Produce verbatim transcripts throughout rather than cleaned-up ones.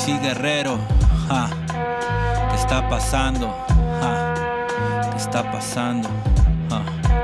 C Guerrero, ja. ¿Qué está pasando? Ja. ¿Qué está pasando? Ja.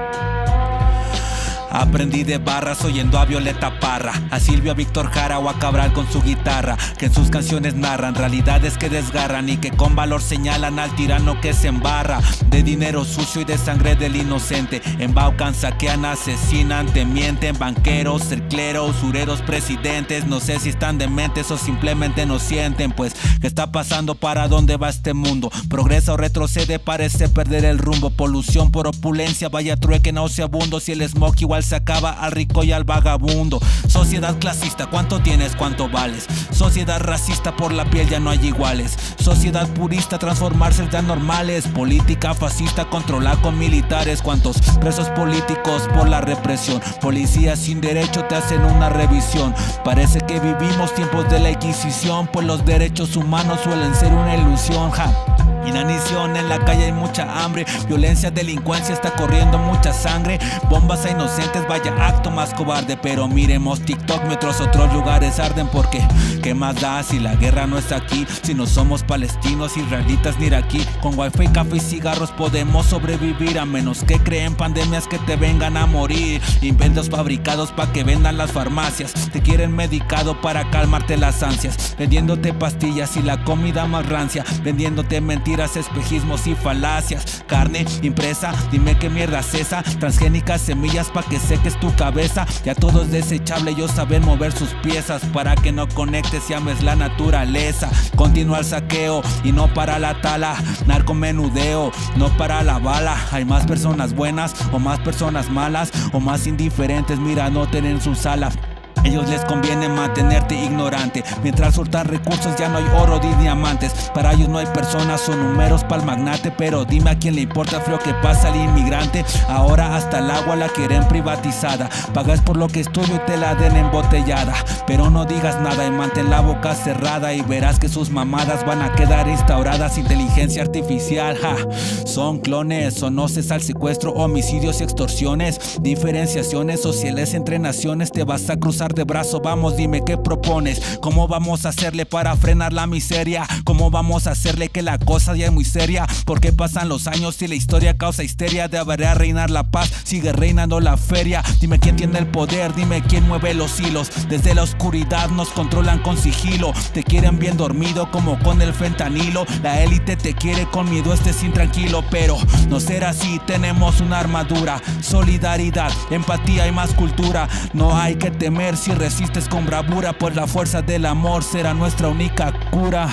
Aprendí de barras oyendo a Violeta Parra, a Silvio, a Víctor Jara o a Cabral con su guitarra, que en sus canciones narran realidades que desgarran y que con valor señalan al tirano que se embarra. De dinero sucio y de sangre del inocente, embaucan, saquean, asesinan, te mienten. Banqueros, el clero, usureros, presidentes, no sé si están dementes o simplemente no sienten. Pues, ¿qué está pasando? ¿Para dónde va este mundo? ¿Progresa o retrocede? Parece perder el rumbo. Polución por opulencia, vaya trueque nauseabundo. Si el smog igual se acaba al rico y al vagabundo. Sociedad clasista, ¿cuánto tienes? ¿Cuánto vales? Sociedad racista, por la piel ya no hay iguales. Sociedad purista, transformarse en normales. Política fascista, controlar con militares. ¿Cuántos presos políticos por la represión? Policías sin derecho te hacen una revisión. Parece que vivimos tiempos de la Inquisición, pues los derechos humanos suelen ser una ilusión, ja. Inanición, en la calle hay mucha hambre, violencia, delincuencia, está corriendo mucha sangre. Bombas a inocentes, vaya acto más cobarde. Pero miremos TikTok mientras otros lugares arden, porque ¿qué más da si la guerra no está aquí? Si no somos palestinos, israelitas ni iraquí. Con wifi, café y cigarros podemos sobrevivir, a menos que creen pandemias que te vengan a morir. Inventos fabricados pa' que vendan las farmacias, te quieren medicado para calmarte las ansias, vendiéndote pastillas y la comida más rancia, vendiéndote mentiras, espejismos y falacias. Carne impresa, dime qué mierda es esa. Transgénicas semillas pa' que seques tu cabeza. Ya todo es desechable, ellos saben mover sus piezas para que no conectes y ames la naturaleza. Continúa el saqueo y no para la tala. Narcomenudeo, no para la bala. Hay más personas buenas o más personas malas, o más indiferentes mirándote en su sala. Ellos les conviene mantenerte ignorante, mientras soltar recursos ya no hay oro ni diamantes. Para ellos no hay personas, son números pa'l magnate. Pero dime a quién le importa el frío que pasa al inmigrante. Ahora hasta el agua la quieren privatizada, pagas por lo que es tuyo y te la den embotellada. Pero no digas nada y mantén la boca cerrada, y verás que sus mamadas van a quedar instauradas. Inteligencia artificial, ja. Son clones, o no cesa el secuestro, homicidios y extorsiones. Diferenciaciones sociales entre naciones, te vas a cruzar de brazo. Vamos, dime qué propones. ¿Cómo vamos a hacerle para frenar la miseria? ¿Cómo vamos a hacerle que la cosa ya es muy seria? ¿Por qué pasan los años y la historia causa histeria? Debería reinar la paz, sigue reinando la feria. Dime quién tiene el poder, dime quién mueve los hilos. Desde la oscuridad nos controlan con sigilo. Te quieren bien dormido como con el fentanilo. La élite te quiere con miedo, estés intranquilo. Pero no será así, tenemos una armadura. Solidaridad, empatía y más cultura. No hay que temer si resistes con bravura, pues la fuerza del amor será nuestra única cura.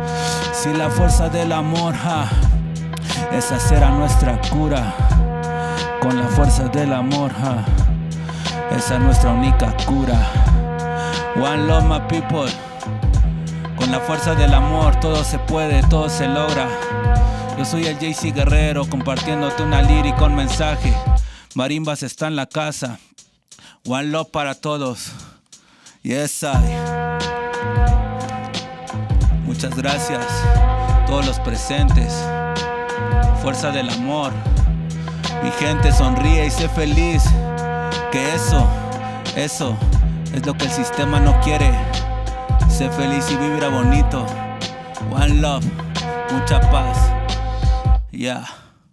Si la fuerza del amor, ja, esa será nuestra cura. Con la fuerza del amor, ja, esa es nuestra única cura. One love, my people. Con la fuerza del amor todo se puede, todo se logra. Yo soy el J C Guerrero, compartiéndote una lírica con mensaje. Marimbas está en la casa. One love para todos. Yes, I. Muchas gracias a todos los presentes. Fuerza del amor. Mi gente, sonríe y sé feliz. Que eso, eso es lo que el sistema no quiere. Sé feliz y vibra bonito. One love, mucha paz. Yeah.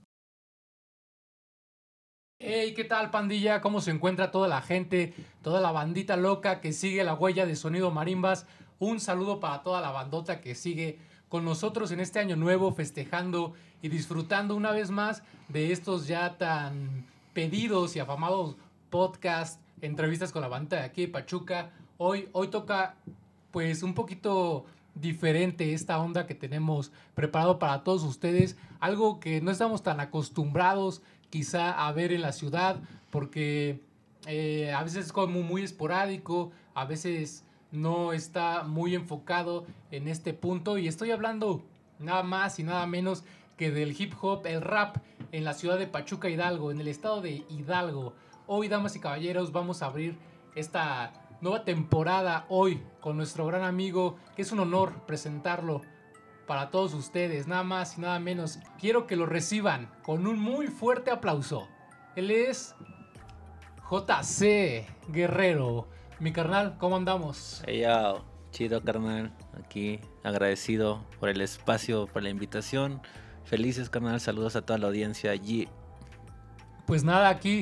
Hey, ¿qué tal, pandilla? ¿Cómo se encuentra toda la gente? Toda la bandita loca que sigue la huella de Sonido Marimbas. Un saludo para toda la bandota que sigue con nosotros en este año nuevo, festejando y disfrutando una vez más de estos ya tan pedidos y afamados podcasts, entrevistas con la bandita de aquí de Pachuca. Hoy, hoy toca pues un poquito diferente esta onda que tenemos preparado para todos ustedes. Algo que no estamos tan acostumbrados quizá a ver en la ciudad, porque eh, a veces es como muy esporádico, a veces no está muy enfocado en este punto. Y estoy hablando nada más y nada menos que del hip hop, el rap en la ciudad de Pachuca, Hidalgo, en el estado de Hidalgo. Hoy, damas y caballeros, vamos a abrir esta nueva temporada hoy con nuestro gran amigo, que es un honor presentarlo para todos ustedes, nada más y nada menos. Quiero que lo reciban con un muy fuerte aplauso. Él es J C Guerrero. Mi carnal, ¿cómo andamos? Hey, yo. Chido, carnal. Aquí agradecido por el espacio, por la invitación. Felices, carnal. Saludos a toda la audiencia allí. Pues nada, aquí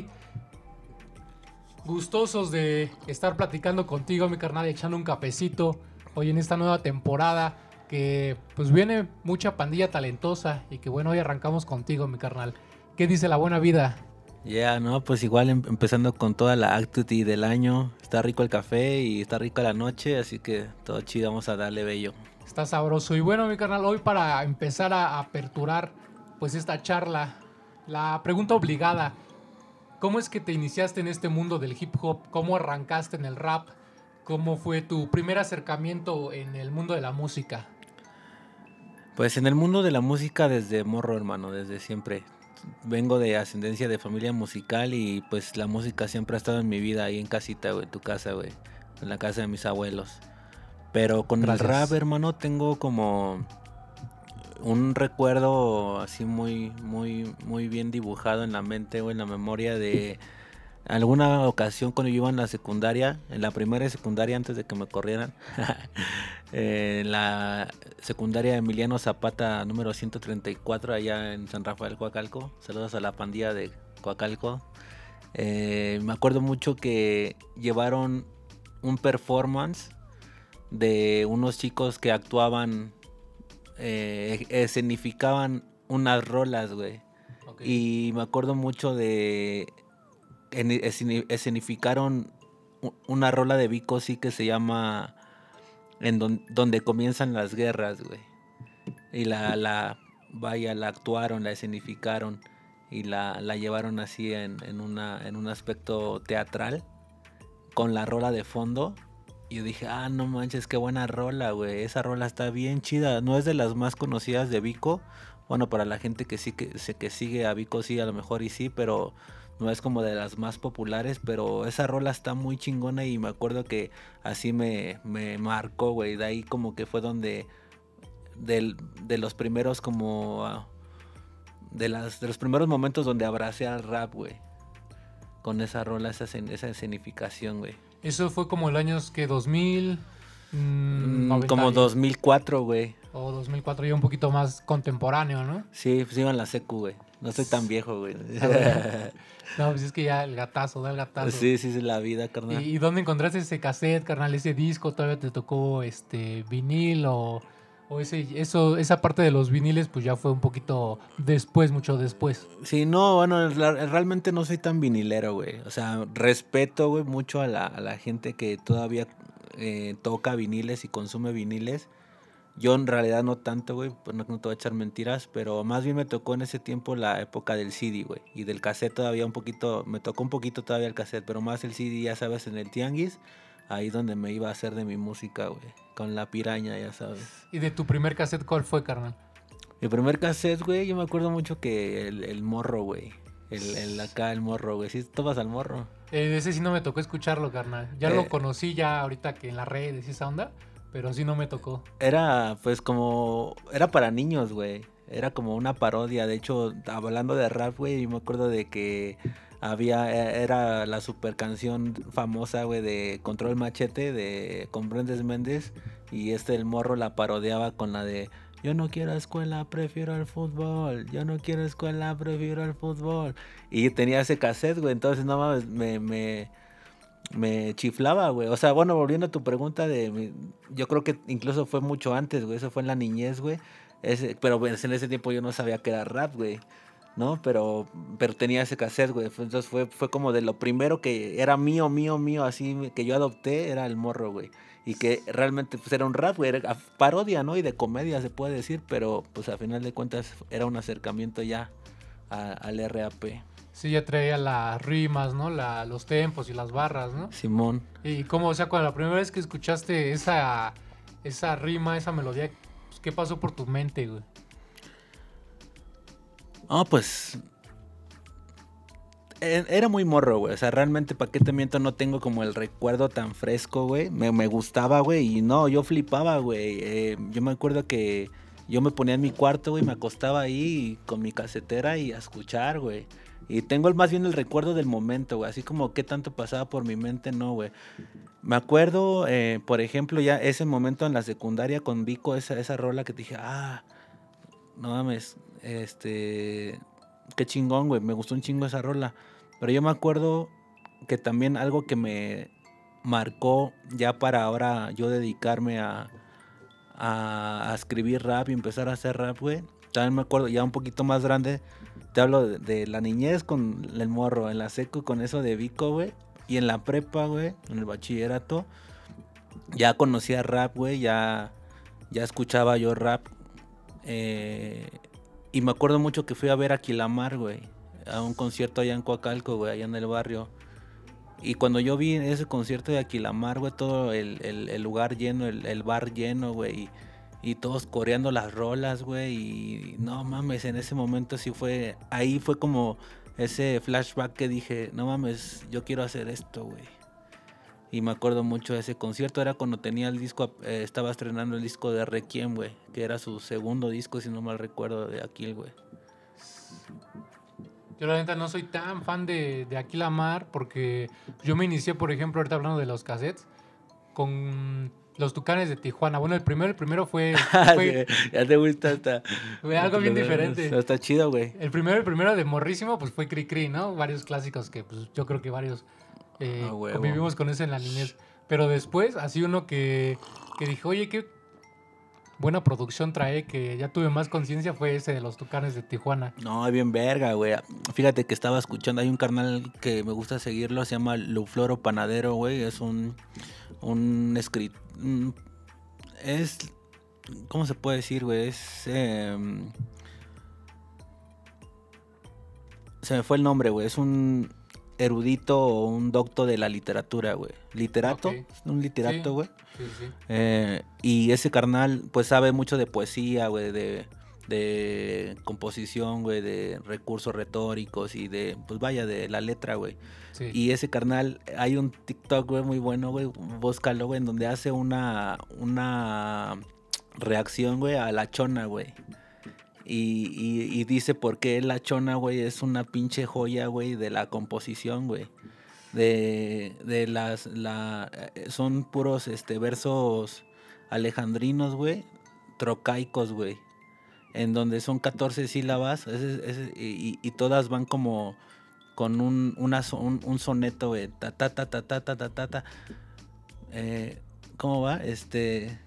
gustosos de estar platicando contigo, mi carnal, echando un cafecito hoy en esta nueva temporada que pues viene mucha pandilla talentosa y que bueno, hoy arrancamos contigo, mi carnal. ¿Qué dice la buena vida? Ya, yeah, no, pues igual em- empezando con toda la actitud del año. Está rico el café y está rica la noche, así que todo chido, vamos a darle bello. Está sabroso. Y bueno, mi carnal, hoy para empezar a aperturar pues esta charla, la pregunta obligada, ¿cómo es que te iniciaste en este mundo del hip hop? ¿Cómo arrancaste en el rap? ¿Cómo fue tu primer acercamiento en el mundo de la música? Pues en el mundo de la música desde morro, hermano, desde siempre. Vengo de ascendencia de familia musical y pues la música siempre ha estado en mi vida, ahí en casita, güey, en tu casa, güey, en la casa de mis abuelos. Pero con Gracias. el rap, hermano, tengo como un recuerdo así muy, muy, muy bien dibujado en la mente, güey, en la memoria de alguna ocasión cuando yo iba en la secundaria, en la primera y secundaria antes de que me corrieran, eh, en la secundaria Emiliano Zapata número ciento treinta y cuatro allá en San Rafael, Coacalco. Saludos a la pandilla de Coacalco. Eh, me acuerdo mucho que llevaron un performance de unos chicos que actuaban, eh, escenificaban unas rolas, güey. Okay. Y me acuerdo mucho de en- esceni- escenificaron u- una rola de Vico, sí, que se llama en don- donde comienzan las guerras, güey. Y la, la, vaya, la actuaron, la escenificaron y la, la llevaron así en, en, una, en un aspecto teatral con la rola de fondo. Y yo dije, ah, no manches, qué buena rola, güey. Esa rola está bien chida. No es de las más conocidas de Vico. Bueno, para la gente que sí que, se- que sigue a Vico, sí, a lo mejor y sí, pero no es como de las más populares. Pero esa rola está muy chingona y me acuerdo que así me, me marcó, güey. De ahí como que fue donde, del, de los primeros como, ah, de, las, de los primeros momentos donde abracé al rap, güey. Con esa rola, esa, escen- esa escenificación, güey. Eso fue como el año que dos mil, mm, Mm, noventa como y- dos mil cuatro, güey. o dos mil cuatro, ya un poquito más contemporáneo, ¿no? Sí, pues iba en la secu, güey. No soy tan viejo, güey. A ver. No, pues es que ya el gatazo, da el gatazo. Sí, sí, sí, la vida, ¿Y, carnal. y dónde encontraste ese cassette, carnal? ¿Ese disco todavía te tocó este vinil o, o ese, eso, esa parte de los viniles pues ya fue un poquito después, mucho después? Sí, no, bueno, la- realmente no soy tan vinilero, güey. O sea, respeto, güey, mucho a la, a la gente que todavía eh, toca viniles y consume viniles. Yo en realidad no tanto, güey, pues no, no te voy a echar mentiras, pero más bien me tocó en ese tiempo la época del C D, güey. Y del cassette todavía un poquito, me tocó un poquito todavía el cassette, pero más el C D, ya sabes, en el tianguis, ahí donde me iba a hacer de mi música, güey. Con la piraña, ya sabes. ¿Y de tu primer cassette cuál fue, carnal? Mi primer cassette, güey, yo me acuerdo mucho que el, el morro, güey. El, el acá, el morro, güey. ¿Sí tomas al morro? Eh, de ese sí no me tocó escucharlo, carnal. Ya Eh. lo conocí ya ahorita que en las redes y esa onda, pero sí no me tocó. Era, pues, como... Era para niños, güey. Era como una parodia. De hecho, hablando de rap, güey, yo me acuerdo de que había... e- Era la super canción famosa, güey, de Control Machete, de con Brendes Méndez. Y este, el morro, la parodiaba con la de... Yo no quiero escuela, prefiero el fútbol. Yo no quiero escuela, prefiero el fútbol. Y tenía ese cassette, güey. Entonces, no mames, me... me me chiflaba, güey. O sea, bueno, volviendo a tu pregunta de... mi- Yo creo que incluso fue mucho antes, güey. Eso fue en la niñez, güey. Ese, pero pues, en ese tiempo yo no sabía que era rap, güey. ¿No? Pero, pero tenía ese cassette, güey. Fue- Entonces fue, fue como de lo primero que era mío, mío, mío, así que yo adopté, era el morro, güey. Y que realmente pues era un rap, güey. Era parodia, ¿no? Y de comedia se puede decir, pero pues a final de cuentas era un acercamiento ya a- al R A P. Sí, ya traía las rimas, ¿no? La, los tempos y las barras, ¿no? Simón. Y cómo, o sea, cuando la primera vez que escuchaste esa, esa rima, esa melodía, pues, ¿qué pasó por tu mente, güey? Ah, pues... e- Era muy morro, güey. O sea, realmente, ¿para qué te miento? No tengo como el recuerdo tan fresco, güey. Me, me gustaba, güey. Y no, yo flipaba, güey. Eh, yo me acuerdo que yo me ponía en mi cuarto, güey. Me acostaba ahí con mi casetera y a escuchar, güey. Y tengo el, más bien el recuerdo del momento, güey. Así como qué tanto pasaba por mi mente, no, güey. Me acuerdo, eh, por ejemplo, ya ese momento en la secundaria con Vico, esa, esa rola que te dije, ah, no mames, este, qué chingón, güey. Me gustó un chingo esa rola. Pero yo me acuerdo que también algo que me marcó ya para ahora yo dedicarme a, a, a escribir rap y empezar a hacer rap, güey. También me acuerdo, ya un poquito más grande, te hablo de, de la niñez con el morro, en la seco con eso de Vico, güey. Y en la prepa, güey, en el bachillerato, ya conocía rap, güey, ya, ya escuchaba yo rap. Eh, y me acuerdo mucho que fui a ver a Quilamar, güey, a un concierto allá en Coacalco, güey, allá en el barrio. Y cuando yo vi ese concierto de Aquilamar, güey, todo el, el, el lugar lleno, el, el bar lleno, güey, y, y todos coreando las rolas, güey, y no mames, en ese momento sí fue, ahí fue como ese flashback que dije, no mames, yo quiero hacer esto, güey. Y me acuerdo mucho de ese concierto, era cuando tenía el disco, eh, estaba estrenando el disco de Requiem, güey, que era su segundo disco, si no mal recuerdo, de Aquil, güey. Yo la neta no soy tan fan de, de Aquilamar porque yo me inicié, por ejemplo, ahorita hablando de los cassettes, con los Tucanes de Tijuana. Bueno, el primero, el primero fue... fue sí, ya te gusta hasta... Fue algo bien diferente. Está chido, güey. El primero, el primero de morrísimo, pues fue Cri Cri, ¿no? Varios clásicos que pues yo creo que varios eh, oh, convivimos con eso en la niñez. Pero después, así uno que, que dije, oye, qué buena producción trae, que ya tuve más conciencia, fue ese de los Tucanes de Tijuana. No, bien verga, güey. Fíjate que estaba escuchando, hay un carnal que me gusta seguirlo, se llama Lufloro Panadero, güey. Es un, un escritor, es, ¿cómo se puede decir, güey? Es, eh, se me fue el nombre, güey. Es un erudito o un docto de la literatura, güey. Literato, okay. Un literato, güey. Sí, sí, sí. Eh, y ese carnal, pues sabe mucho de poesía, güey, de, de composición, güey, de recursos retóricos y de, pues vaya, de la letra, güey. Sí. Y ese carnal, hay un TikTok, güey, muy bueno, güey, búscalo, güey, en donde hace una, una reacción, güey, a La Chona, güey. Y, y, y dice por qué La Chona, güey, es una pinche joya, güey, de la composición, güey. De, de las, la, son puros, este, versos alejandrinos, güey, trocaicos, güey, en donde son catorce sílabas, ese, ese, y, y todas van como con un, una, un, un soneto, güey, ta, ta, ta, ta, ta, ta, ta, ta, ta. Eh, ¿cómo va? Este...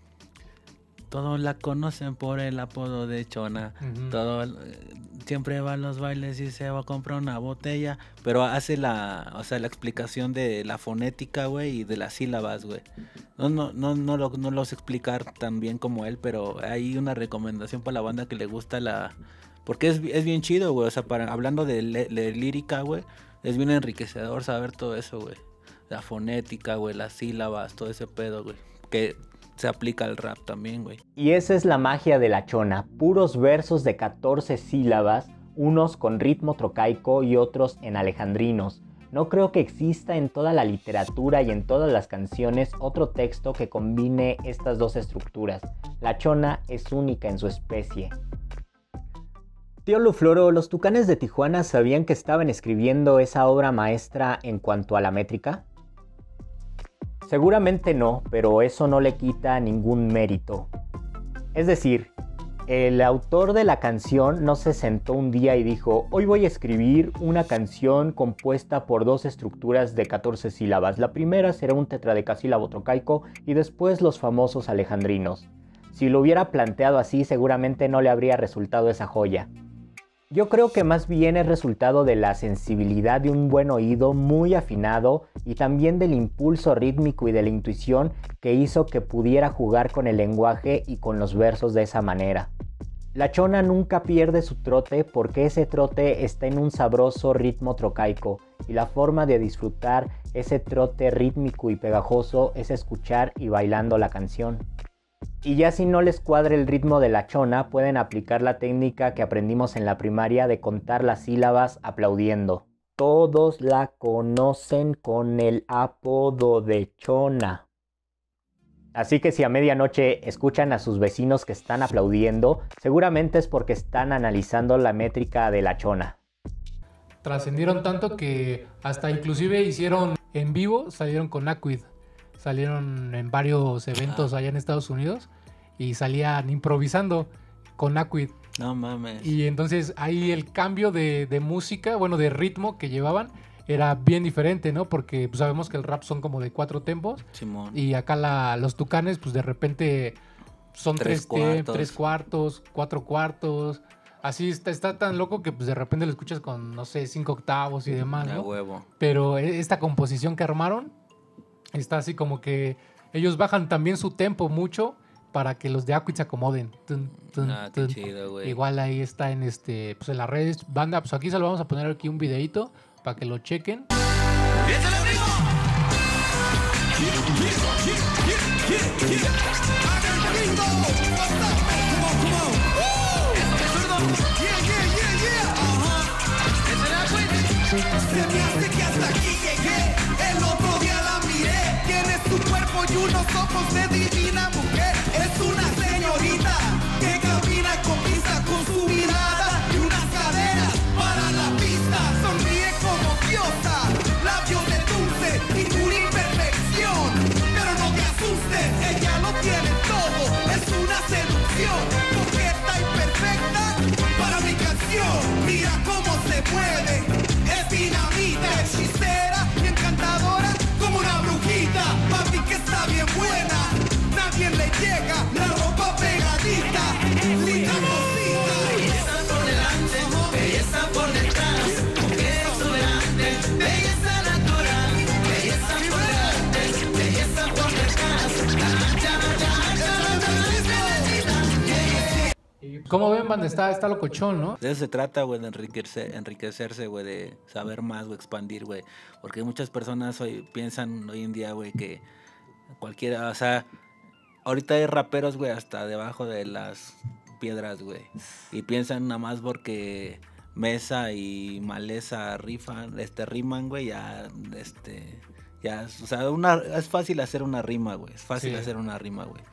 Todos la conocen por el apodo de Chona. Uh-huh. Todo, siempre va a los bailes y se va a comprar una botella. Pero hace la, o sea, la explicación de la fonética, güey, y de las sílabas, güey. No, no, no, no, lo, no los explicar tan bien como él, pero hay una recomendación para la banda que le gusta la... Porque es, es bien chido, güey. O sea, para, hablando de, de lírica, güey, es bien enriquecedor saber todo eso, güey. La fonética, güey, las sílabas, todo ese pedo, güey. Que... se aplica al rap también, güey. Y esa es la magia de La Chona, puros versos de catorce sílabas, unos con ritmo trocaico y otros en alejandrinos. No creo que exista en toda la literatura y en todas las canciones otro texto que combine estas dos estructuras. La Chona es única en su especie. Tío Lufloro, ¿los Tucanes de Tijuana sabían que estaban escribiendo esa obra maestra en cuanto a la métrica? Seguramente no, pero eso no le quita ningún mérito. Es decir, el autor de la canción no se sentó un día y dijo: hoy voy a escribir una canción compuesta por dos estructuras de catorce sílabas. La primera será un tetradecasílabo trocaico y después los famosos alejandrinos. Si lo hubiera planteado así, seguramente no le habría resultado esa joya. Yo creo que más bien es resultado de la sensibilidad de un buen oído muy afinado y también del impulso rítmico y de la intuición que hizo que pudiera jugar con el lenguaje y con los versos de esa manera. La Chona nunca pierde su trote porque ese trote está en un sabroso ritmo trocaico y la forma de disfrutar ese trote rítmico y pegajoso es escuchar y bailando la canción. Y ya si no les cuadra el ritmo de La Chona, pueden aplicar la técnica que aprendimos en la primaria de contar las sílabas aplaudiendo. Todos la conocen con el apodo de Chona. Así que si a medianoche escuchan a sus vecinos que están aplaudiendo, seguramente es porque están analizando la métrica de La Chona. trascendieron tanto que hasta inclusive hicieron en vivo, salieron con Aquid, salieron en varios eventos allá en Estados Unidos y salían improvisando con Aquid. No mames. Y entonces ahí el cambio de, de música, bueno, de ritmo que llevaban era bien diferente, ¿no? Porque pues, sabemos que el rap son como de cuatro tempos. Simón. Y acá la, los Tucanes, pues de repente son tres, Tres tem- cuartos. tres cuartos, cuatro cuartos. Así está, está tan loco que pues de repente lo escuchas con, no sé, cinco octavos y demás, A ¿no? huevo. Pero e- esta composición que armaron está así como que ellos bajan también su tempo mucho para que los de Aquid se acomoden. Tun, tun, Ah, qué tun. chido, güey. Igual ahí está en este, pues en las redes. Banda, pues aquí se lo vamos a poner aquí un videito para que lo chequen. Se me hace que hasta aquí llegué. El otro día la miré. Tiene su cuerpo y unos ojos de divina mujer. Es una señorita que camina con pista con su mirada y unas caderas para la pista. Sonríe como diosa, labios de dulce, ninguna imperfección. Pero no te asustes, ella lo tiene todo. Es una seducción, coqueta y perfecta para mi canción. Mira cómo se mueve. Es dinamita, hechicera y encantadora como una brujita. Papi que está bien buena, nadie le llega, la ropa pegadita. Linda cosita. Belleza por delante, belleza por detrás, mujer exuberante, belleza natural. Belleza por delante, belleza por detrás. Ya, ya, ya, ya, ya, ya. Y como ven, banda, está, está locochón, ¿no? De eso se trata, güey, de enriquecerse, enriquecerse, güey, de saber más, güey, expandir, güey. Porque muchas personas hoy piensan hoy en día, güey, que cualquiera, o sea, ahorita hay raperos, güey, hasta debajo de las piedras, güey. Y piensan nada más porque Mesa y Maleza rifan, este, riman, güey, ya, este, ya, o sea, una, es fácil hacer una rima, güey, es fácil Sí. hacer una rima, güey.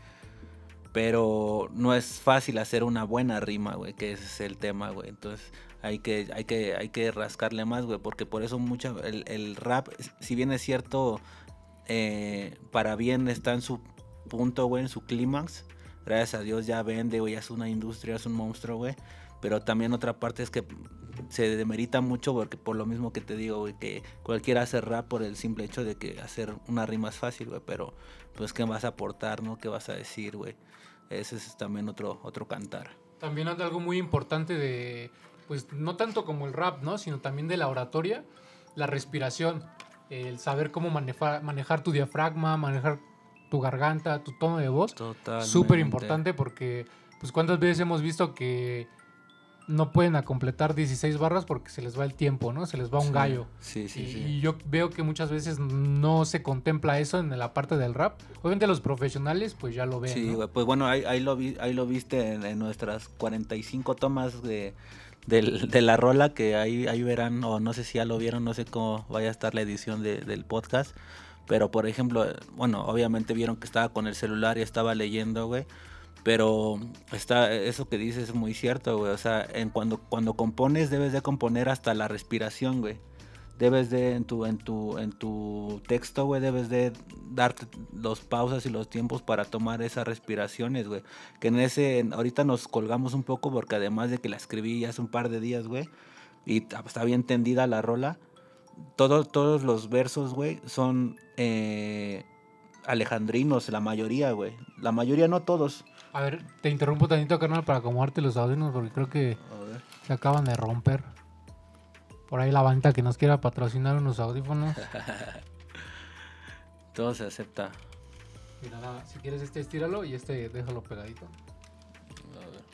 Pero no es fácil hacer una buena rima, güey, que ese es el tema, güey. Entonces hay que, hay que, hay que rascarle más, güey, porque por eso mucha, el, el rap, si bien es cierto, eh, para bien está en su punto, güey, en su clímax, gracias a Dios ya vende, güey, ya es una industria, es un monstruo, güey. Pero también otra parte es que se demerita mucho porque por lo mismo que te digo, güey, que cualquiera hace rap por el simple hecho de que hacer una rima es fácil, güey, pero pues qué vas a aportar, ¿no? ¿Qué vas a decir, güey? Ese es también otro, otro cantar. También hay algo muy importante de, pues no tanto como el rap, ¿no? Sino también de la oratoria, la respiración, el saber cómo manejar, manejar tu diafragma, manejar tu garganta, tu tono de voz. Totalmente. Súper importante porque, pues cuántas veces hemos visto que no pueden a completar dieciséis barras porque se les va el tiempo, ¿no? Se les va un Sí, gallo. Sí, sí, y, sí. y yo veo que muchas veces no se contempla eso en la parte del rap. Obviamente los profesionales pues ya lo ven, Sí, ¿no? güey, pues bueno, ahí, ahí, lo, vi, ahí lo viste en, en nuestras cuarenta y cinco tomas de, del- de la rola, que ahí, ahí verán, o no sé si ya lo vieron, no sé cómo vaya a estar la edición de- del podcast, pero por ejemplo, bueno, obviamente vieron que estaba con el celular y estaba leyendo, güey, pero está, eso que dices es muy cierto, güey, o sea, en cuando, cuando compones debes de componer hasta la respiración, güey. Debes de, en tu, en tu, en tu texto, güey, debes de darte los pausas y los tiempos para tomar esas respiraciones, güey. Que en ese, en- ahorita nos colgamos un poco porque además de que la escribí hace un par de días, güey, y ta- está bien tendida la rola, todo- todos los versos, güey, son eh, alejandrinos, la mayoría, güey. La mayoría, no todos. A ver, te interrumpo tantito, carnal, para acomodarte los audífonos porque creo que A ver. se acaban de romper. Por ahí la banda que nos quiera patrocinar unos audífonos. Todo se acepta. Mira, nada, si quieres este estíralo y este déjalo pegadito. A ver.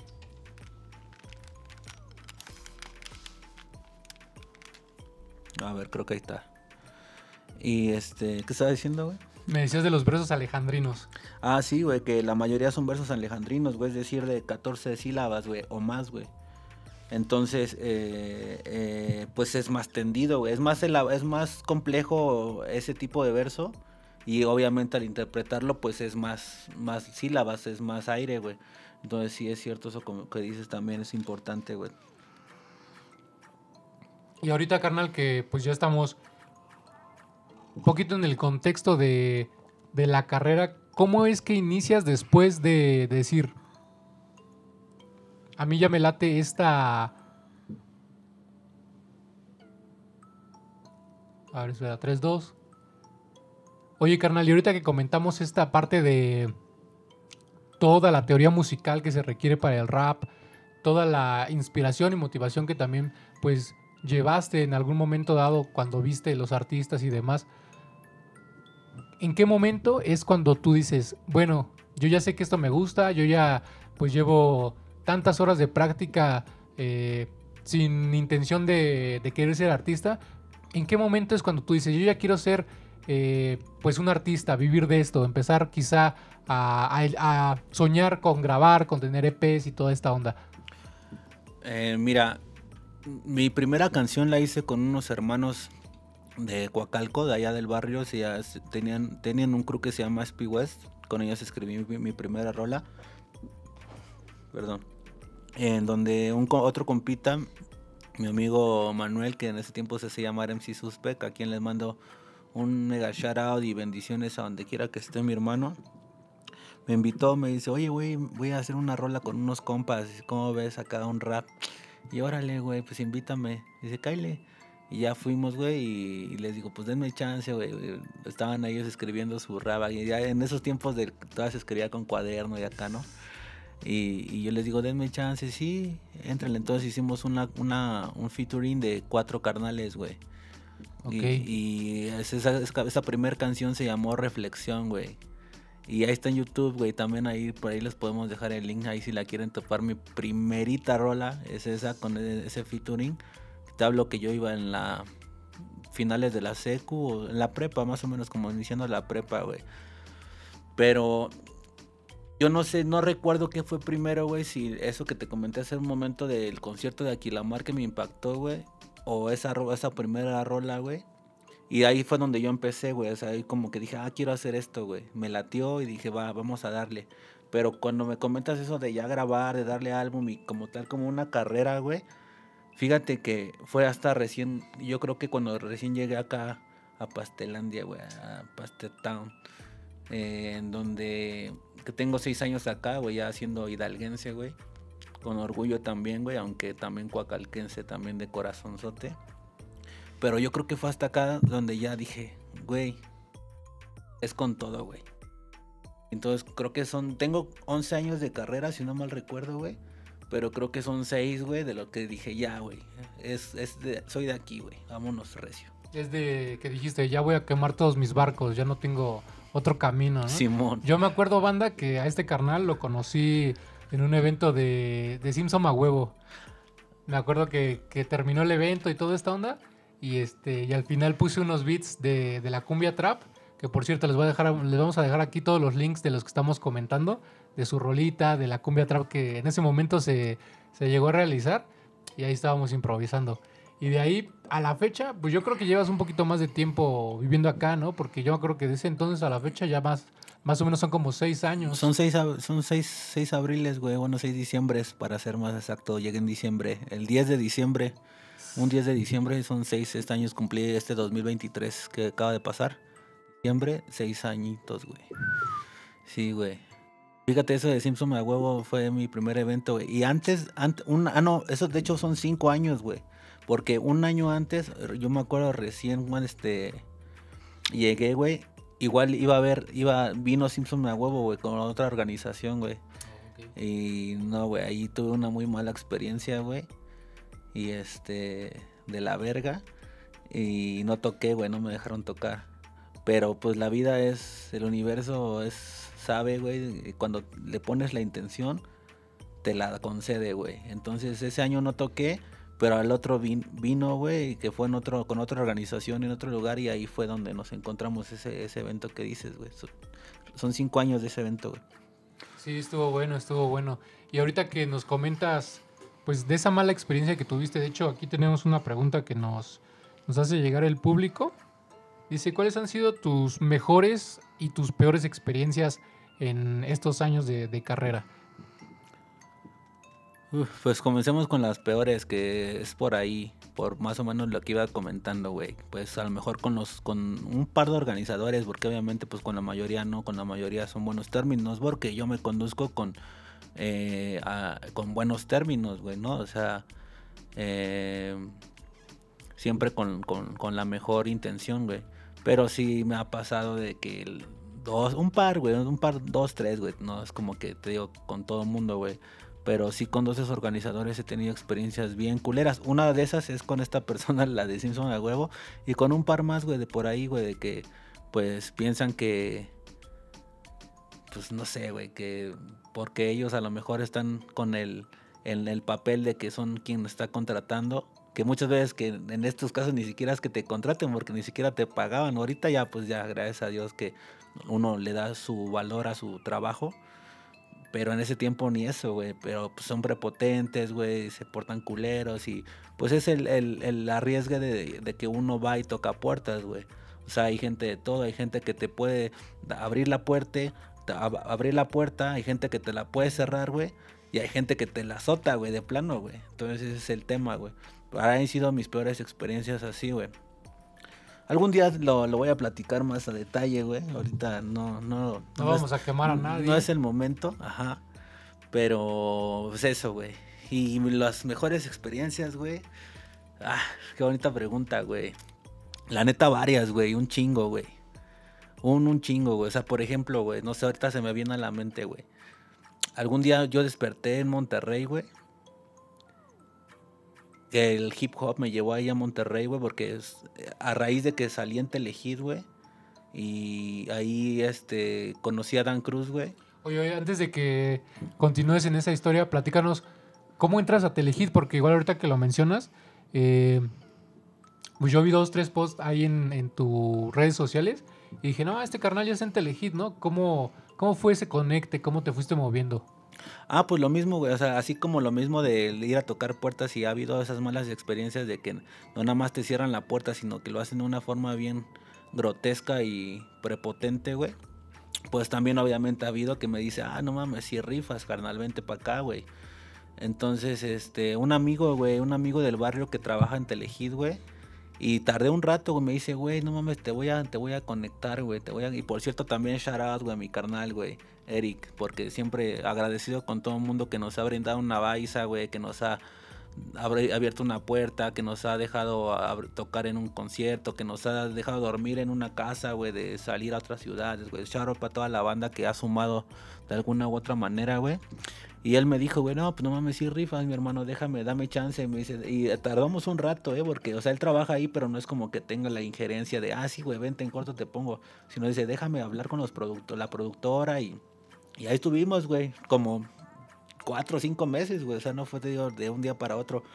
A ver, creo que ahí está. Y este, ¿qué estaba diciendo, güey? Me decías de los versos alejandrinos. Ah, sí, güey, que la mayoría son versos alejandrinos, güey, es decir, de catorce sílabas, güey, o más, güey. Entonces, eh, eh, pues es más tendido, güey. Es más, ela- es más complejo ese tipo de verso. Y obviamente al interpretarlo, pues es más, más sílabas, es más aire, güey. Entonces sí es cierto eso como que dices también, es importante, güey. Y ahorita, carnal, que pues ya estamos un poquito en el contexto de, de la carrera, ¿cómo es que inicias después de, de decir, a mí ya me late esta... A ver, espera, tres, dos. Oye, carnal, y ahorita que comentamos esta parte de toda la teoría musical que se requiere para el rap, toda la inspiración y motivación que también, pues, llevaste en algún momento dado cuando viste los artistas y demás, ¿en qué momento es cuando tú dices, bueno, yo ya sé que esto me gusta, yo ya, pues, llevo tantas horas de práctica eh, sin intención de, de querer ser artista? ¿En qué momento es cuando tú dices, yo ya quiero ser eh, pues un artista, vivir de esto, empezar quizá a, a, a soñar con grabar, con tener E Pes y toda esta onda? Eh, mira, mi primera canción la hice con unos hermanos de Coacalco, de allá del barrio. Se ya, tenían, tenían un crew que se llama S P West. Con ellos escribí mi, mi primera rola. Perdón. En donde un otro compita, mi amigo Manuel, que en ese tiempo se hacía llamar M C Suspect, a quien les mando un mega shout out y bendiciones a donde quiera que esté mi hermano, me invitó, me dice, oye, güey, voy a hacer una rola con unos compas, ¿cómo ves acá un rap? Y órale, güey, pues invítame. Dice, cáile. Y ya fuimos, güey, y, y les digo, pues denme chance, güey. Estaban ellos escribiendo su rap, y ya en esos tiempos de todas se escribía con cuaderno y acá, ¿no? Y, y yo les digo, denme chance, sí, entrenle. Entonces hicimos una, una, un featuring de cuatro carnales, güey. Okay. Y, y esa, esa, esa primera canción se llamó Reflexión, güey. Y ahí está en YouTube, güey, también ahí, por ahí les podemos dejar el link, ahí si la quieren topar. Mi primerita rola es esa, con ese featuring. Te hablo que yo iba en la finales de la secu, o en la prepa, más o menos como iniciando la prepa, güey. Pero yo no sé, no recuerdo qué fue primero, güey, si eso que te comenté hace un momento del concierto de Aquilamar que me impactó, güey, o esa, esa primera rola, güey. Y ahí fue donde yo empecé, güey, o sea, ahí como que dije, ah, quiero hacer esto, güey. Me latió y dije, va, vamos a darle. Pero cuando me comentas eso de ya grabar, de darle álbum y como tal, como una carrera, güey, fíjate que fue hasta recién, yo creo que cuando recién llegué acá a Pastelandia, güey, a Pastel Town, eh, en donde que tengo seis años acá, güey, ya siendo hidalguense, güey, con orgullo también, güey, aunque también coacalquense, también de corazonzote. Pero yo creo que fue hasta acá donde ya dije, güey, es con todo, güey. Entonces creo que son, tengo once años de carrera, si no mal recuerdo, güey. Pero creo que son seis, güey, de lo que dije, ya, güey. Es, es de, soy de aquí, güey. Vámonos, recio. Es de que dijiste, ya voy a quemar todos mis barcos, ya no tengo otro camino, ¿no? Simón. Yo me acuerdo, banda, que a este carnal lo conocí en un evento de, de Simpson a huevo. Me acuerdo que, que terminó el evento y toda esta onda. Y este y al final puse unos beats de, de la cumbia trap, que por cierto les voy a dejar, les vamos a dejar aquí todos los links de los que estamos comentando, de su rolita, de la cumbia trap que en ese momento se, se llegó a realizar, y ahí estábamos improvisando. Y de ahí a la fecha, pues yo creo que llevas un poquito más de tiempo viviendo acá, ¿no? Porque yo creo que de ese entonces a la fecha ya más, más o menos son como seis años. Son seis, son seis, seis abriles, güey, bueno, seis diciembres, para ser más exacto. Llegué en diciembre, el diez de diciembre. Un diez de diciembre, son seis este años, cumplí este dos mil veintitrés que acaba de pasar. Diciembre, seis añitos, güey. Sí, güey. Fíjate, eso de Simpson a huevo fue mi primer evento, güey. Y antes, antes un, ah, no, eso de hecho son cinco años, güey. Porque un año antes, yo me acuerdo recién cuando este, llegué, güey. Igual iba a ver, iba, vino Simpson a huevo, güey, con otra organización, güey. Okay. Y no, güey, ahí tuve una muy mala experiencia, güey. Y este, de la verga. Y no toqué, güey, no me dejaron tocar. Pero pues la vida es, el universo es, sabe, güey, cuando le pones la intención, te la concede, güey. Entonces ese año no toqué, pero al otro vin, vino, güey, que fue en otro, con otra organización en otro lugar, y ahí fue donde nos encontramos ese, ese evento que dices, güey. Son, son cinco años de ese evento, güey. Sí, estuvo bueno, estuvo bueno. Y ahorita que nos comentas, pues, de esa mala experiencia que tuviste, de hecho, aquí tenemos una pregunta que nos, nos hace llegar el público. Dice, ¿cuáles han sido tus mejores y tus peores experiencias en estos años de, de carrera? Uf, pues comencemos con las peores, que es por ahí. por más o menos lo que iba comentando, güey. Pues a lo mejor con los con un par de organizadores, porque obviamente pues con la mayoría no, con la mayoría son buenos términos, porque yo me conduzco con eh, a, con buenos términos, güey, ¿no? O sea, eh, siempre con, con, con la mejor intención, güey. Pero sí me ha pasado de que el, dos, un par, güey, un par, dos, tres, güey. No es como que te digo con todo el mundo, güey. Pero sí con dos organizadores he tenido experiencias bien culeras. Una de esas es con esta persona, la de Simpson a huevo. Y con un par más, güey, de por ahí, güey, de que pues piensan que... Pues no sé, güey, que porque ellos a lo mejor están con el, en el papel de que son quien está contratando. Que muchas veces que en estos casos ni siquiera es que te contraten porque ni siquiera te pagaban. Ahorita ya, pues ya, gracias a Dios que uno le da su valor a su trabajo. Pero en ese tiempo ni eso, güey. Pero pues, son prepotentes, güey. Se portan culeros. Y pues es el, el, el arriesgue de, de que uno va y toca puertas, güey. O sea, hay gente de todo. Hay gente que te puede abrir la puerta. Ab- abrir la puerta. Hay gente que te la puede cerrar, güey. Y hay gente que te la azota, güey, de plano, güey. Entonces ese es el tema, güey. Han sido mis peores experiencias así, güey. Algún día lo, lo voy a platicar más a detalle, güey. Ahorita no... No, No, no vamos es, a quemar a nadie. No es el momento, ajá. Pero, pues eso, güey. Y las mejores experiencias, güey. Ah, qué bonita pregunta, güey. La neta, varias, güey. Un chingo, güey. Un, un chingo, güey. O sea, por ejemplo, güey. No sé, ahorita se me viene a la mente, güey. Algún día yo desperté en Monterrey, güey. El hip hop me llevó ahí a Monterrey, güey, porque es a raíz de que salí en Telehit, güey. Y ahí este conocí a Dan Cruz, güey. Oye, oye, antes de que continúes en esa historia, platícanos cómo entras a Telehit, porque igual ahorita que lo mencionas, eh, pues yo vi dos, tres posts ahí en, en tus redes sociales y dije, no, este carnal ya está en Telehit, ¿no? ¿Cómo, cómo fue ese conecte? ¿Cómo te fuiste moviendo? Ah, pues lo mismo, güey, o sea, así como lo mismo de ir a tocar puertas y ha habido esas malas experiencias de que no nada más te cierran la puerta, sino que lo hacen de una forma bien grotesca y prepotente, güey. Pues también obviamente ha habido que me dice, ah, no mames, si rifas, carnal, vente pa' acá, güey. Entonces, este, un amigo, güey, un amigo del barrio que trabaja en Telehit, güey. Y tardé un rato, güey, me dice, güey, no mames, te voy a, te voy a conectar, güey, te voy a... Y por cierto, también shout out, güey, a mi carnal, güey, Eric, porque siempre agradecido con todo el mundo que nos ha brindado una baisa, güey, que nos ha abierto una puerta, que nos ha dejado tocar en un concierto, que nos ha dejado dormir en una casa, güey, de salir a otras ciudades, güey. Shout out para toda la banda que ha sumado de alguna u otra manera, güey. Y él me dijo, güey, no, pues no mames, sí rifas, mi hermano, déjame, dame chance. Me dice, y tardamos un rato, eh, porque, o sea, él trabaja ahí, pero no es como que tenga la injerencia de, ah, sí, güey, vente en corto te pongo. Sino dice, déjame hablar con los productos, la productora y, y ahí estuvimos, güey, como cuatro o cinco meses, güey, o sea, no fue digo, de un día para otro.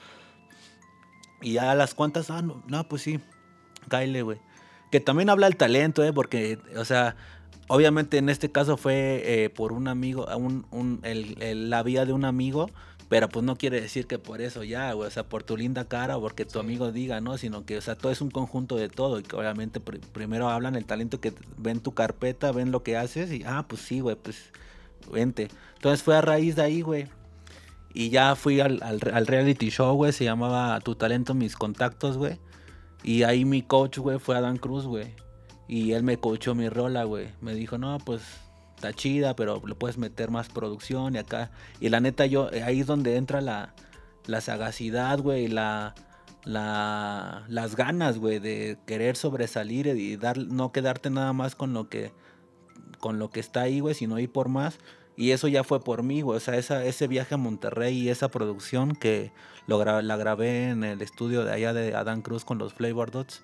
Y ya a las cuantas, ah, no, no pues sí, cáele, güey. Que también habla el talento, eh, porque, o sea... Obviamente en este caso fue eh, por un amigo, un, un, el, el, la vía de un amigo, pero pues no quiere decir que por eso ya, güey, o sea, por tu linda cara o porque tu sí. amigo diga, ¿no? Sino que, o sea, todo es un conjunto de todo y que obviamente pr primero hablan el talento que ven tu carpeta, ven lo que haces y, ah, pues sí, güey, pues vente. Entonces fue a raíz de ahí, güey, y ya fui al, al, al reality show, güey, se llamaba Tu Talento, Mis Contactos, güey, y ahí mi coach, güey, fue Adán Cruz, güey. Y él me coachó mi rola, güey. Me dijo, no, pues está chida, pero le puedes meter más producción y acá. Y la neta, yo, ahí es donde entra la, la sagacidad, güey, la, la, las ganas, güey, de querer sobresalir y dar, no quedarte nada más con lo que, con lo que está ahí, güey, sino ir por más. Y eso ya fue por mí, güey. O sea, esa, ese viaje a Monterrey y esa producción que lo gra la grabé en el estudio de allá de Adán Cruz con los Flavor Dots.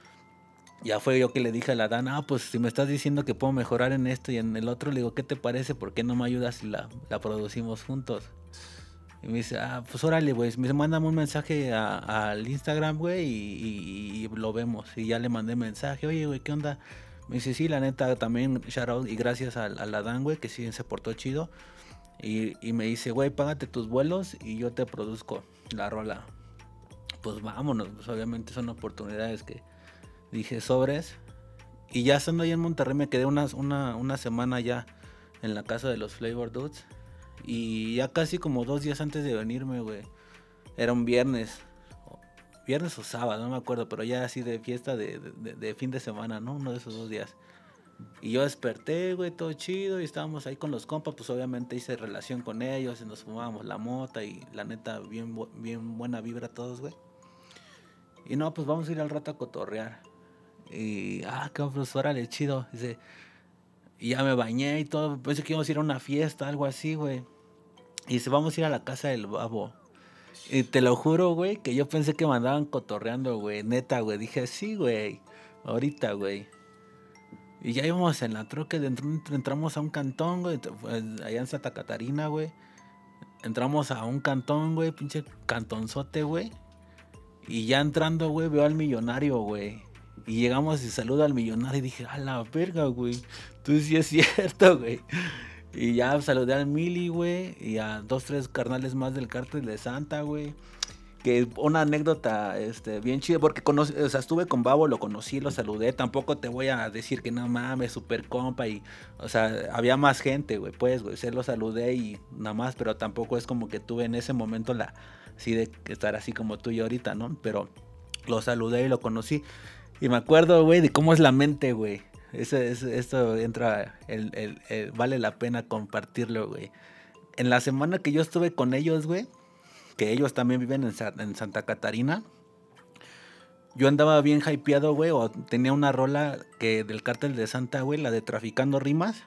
Ya fue yo que le dije a la Dan, ah, pues si me estás diciendo que puedo mejorar en esto y en el otro, le digo, ¿qué te parece? ¿Por qué no me ayudas si la, la producimos juntos? Y me dice, ah, pues órale, güey. Me dice, mándame un mensaje al Instagram, güey, y, y, y lo vemos. Y ya le mandé mensaje, oye, güey, ¿qué onda? Me dice, sí, la neta, también shout out y gracias a, a la Dan, güey, que sí se portó chido. Y, y me dice, güey, págate tus vuelos y yo te produzco la rola. Pues vámonos, pues obviamente son oportunidades que... Dije, sobres. Y ya estando ahí en Monterrey me quedé una, una, una semana ya en la casa de los Flavor Dudes. Y ya casi como dos días antes de venirme, güey. Era un viernes. viernes o sábado, no me acuerdo, pero ya así de fiesta de, de, de fin de semana, ¿no? Uno de esos dos días. Y yo desperté, güey, todo chido, y estábamos ahí con los compas, pues obviamente hice relación con ellos, y nos fumábamos la mota, y la neta, bien, bien buena vibra todos, güey. Y no, pues vamos a ir al rato a cotorrear. Y, ah, qué pues, órale, chido. Dice, y ya me bañé y todo, pensé que íbamos a ir a una fiesta, algo así, güey. Y dice, vamos a ir a la casa del babo. Y te lo juro, güey, que yo pensé que me andaban cotorreando, güey, neta, güey. Dije, sí, güey, ahorita, güey. Y ya íbamos en la troca, dentro, entramos a un cantón, güey, allá en Santa Catarina, güey. Entramos a un cantón, güey, pinche cantonzote, güey. Y ya entrando, güey, veo al millonario, güey. Y llegamos y saludo al millonario y dije, a la verga, güey. Tú sí es cierto, güey. Y ya saludé al Mili, güey. Y a dos, tres carnales más del cártel de Santa, güey. Que una anécdota este, bien chida, porque conocí, o sea, estuve con Babo, lo conocí, lo saludé. Tampoco te voy a decir que no mames, super compa. Y, o sea, había más gente, güey, pues, güey. Se lo saludé y nada más, pero tampoco es como que tuve en ese momento la, así de estar así como tú y yo ahorita, ¿no? Pero lo saludé y lo conocí. Y me acuerdo, güey, de cómo es la mente, güey. Eso, eso, esto entra, el, el, el, vale la pena compartirlo, güey. En la semana que yo estuve con ellos, güey, que ellos también viven en, en Santa Catarina, yo andaba bien hypeado, güey, o tenía una rola que del cártel de Santa, güey, la de Traficando Rimas,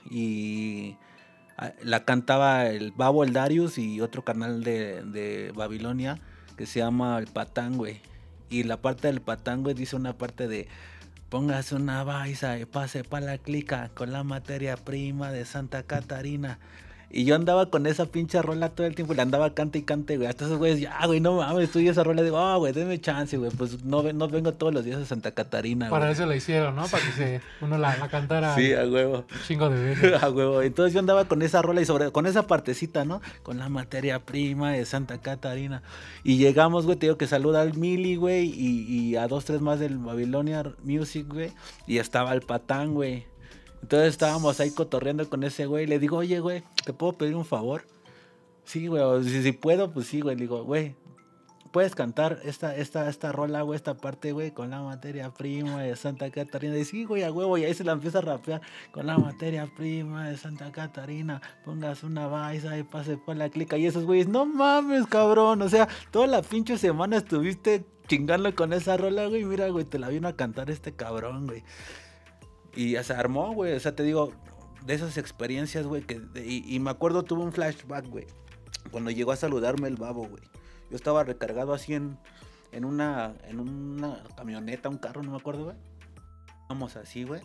y la cantaba el Babo, el Darius y otro canal de, de Babilonia que se llama El Patán, güey. Y la parte del Patán, güey, dice una parte de póngase una baisa y pase pa' la clica con la materia prima de Santa Catarina. Y yo andaba con esa pinche rola todo el tiempo, le andaba cante y cante, güey. Hasta esos güeyes, ya, güey, no mames, tú y esa rola. Digo, oh, güey, denme chance, güey. Pues no, no vengo todos los días a Santa Catarina, Para güey. eso la hicieron, ¿no? Para que se, uno la, la cantara. Sí, a huevo. Chingo de veces. A huevo. Entonces yo andaba con esa rola y sobre con esa partecita, ¿no? Con la materia prima de Santa Catarina. Y llegamos, güey, te digo que saluda al Mili, güey, y, y a dos, tres más del Babilonia Music, güey. Y estaba el Patán, güey. Entonces estábamos ahí cotorreando con ese güey. Le digo, oye, güey, ¿te puedo pedir un favor? Sí, güey, o si, si puedo, pues sí, güey. Le digo, güey, ¿puedes cantar esta, esta, esta rola, güey, esta parte, güey, con la materia prima de Santa Catarina? Y sí, güey, a huevo, y ahí se la empieza a rapear. Con la materia prima de Santa Catarina, pongas una baisa y pase por la clica. Y esos güeyes, no mames, cabrón. O sea, toda la pinche semana estuviste chingando con esa rola, güey. Mira, güey, te la vino a cantar este cabrón, güey. Y ya se armó, güey. O sea, te digo, de esas experiencias, güey. Que, y, y me acuerdo, tuve un flashback, güey. Cuando llegó a saludarme el Babo, güey. Yo estaba recargado así en, en, una, en una camioneta, un carro, no me acuerdo, güey. Vamos así, güey.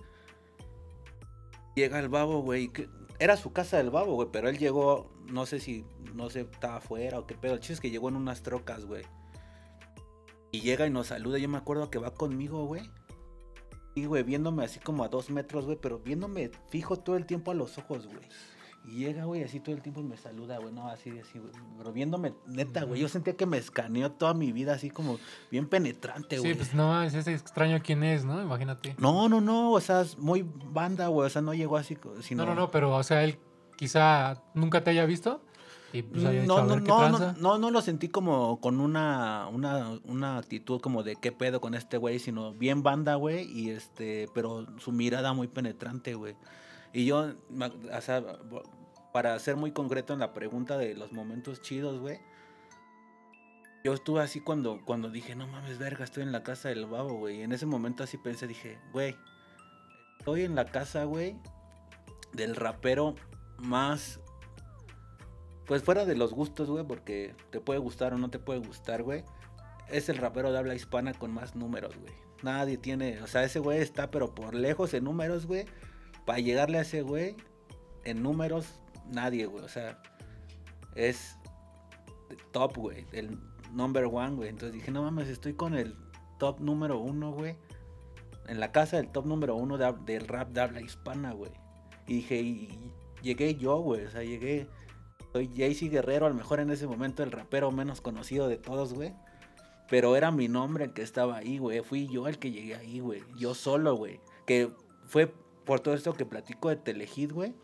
Llega el Babo, güey. Que era su casa del Babo, güey. Pero él llegó, no sé si, no sé, estaba afuera o qué pedo. El chiste es que llegó en unas trocas, güey. Y llega y nos saluda. Yo me acuerdo que va conmigo, güey. Y, güey, viéndome así como a dos metros, güey, pero viéndome fijo todo el tiempo a los ojos, güey. Y llega, güey, así todo el tiempo y me saluda, güey, no, así, así, güey. Pero viéndome, neta, güey, yo sentía que me escaneó toda mi vida, así como bien penetrante, güey. Sí, pues no, es ese extraño quién es, ¿no? Imagínate. No, no, no, o sea, es muy banda, güey, o sea, no llegó así, sino... No, no, no, pero, o sea, él quizá nunca te haya visto y pues haya dicho, No, a no, ver qué no, tranza. no, no, no lo sentí como con una, una, una actitud como de qué pedo con este güey, sino bien banda, güey, y este, pero su mirada muy penetrante, güey. Y yo, o sea, para ser muy concreto en la pregunta de los momentos chidos, güey, yo estuve así cuando, cuando dije, no mames, verga, estoy en la casa del Babo, güey. Y en ese momento así pensé, dije, güey, estoy en la casa, güey, del rapero más... Pues fuera de los gustos, güey, porque te puede gustar o no te puede gustar, güey. Es el rapero de habla hispana con más números, güey. Nadie tiene... O sea, ese güey está pero por lejos en números, güey. Para llegarle a ese güey, en números, nadie, güey. O sea, es top, güey. El number one, güey. Entonces dije, no mames, estoy con el top número uno, güey. En la casa del top número uno de, del rap de habla hispana, güey. Y dije, y, y llegué yo, güey. O sea, llegué... Soy Jaycee Guerrero, a lo mejor en ese momento el rapero menos conocido de todos, güey. Pero era mi nombre el que estaba ahí, güey. Fui yo el que llegué ahí, güey. Yo solo, güey. Que fue por todo esto que platico de Telehit, güey.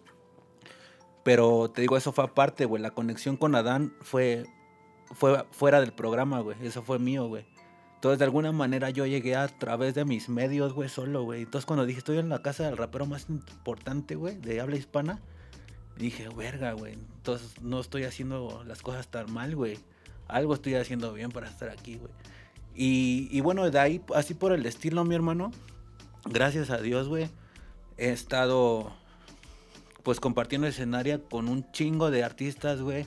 Pero te digo, eso fue aparte, güey. La conexión con Adán fue, fue fuera del programa, güey. Eso fue mío, güey. Entonces, de alguna manera, yo llegué a través de mis medios, güey, solo, güey. Entonces, cuando dije, estoy en la casa del rapero más importante, güey, de habla hispana, dije, verga, güey. Entonces, no estoy haciendo las cosas tan mal, güey. Algo estoy haciendo bien para estar aquí, güey. Y, y bueno, de ahí, así por el estilo, mi hermano, gracias a Dios, güey, he estado, pues, compartiendo escenario con un chingo de artistas, güey,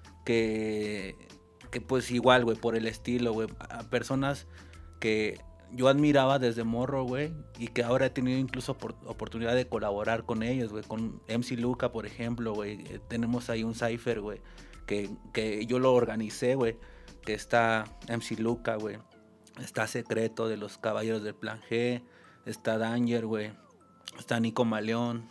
que... que pues igual, güey, por el estilo, güey, a personas que yo admiraba desde morro, güey, y que ahora he tenido incluso por, oportunidad de colaborar con ellos, güey, con M C Luca, por ejemplo, güey, eh, tenemos ahí un cypher, güey, que, que yo lo organicé, güey, que está M C Luca, güey, está Secreto de los Caballeros del Plan G, está Danger, güey, está Nico Maleón.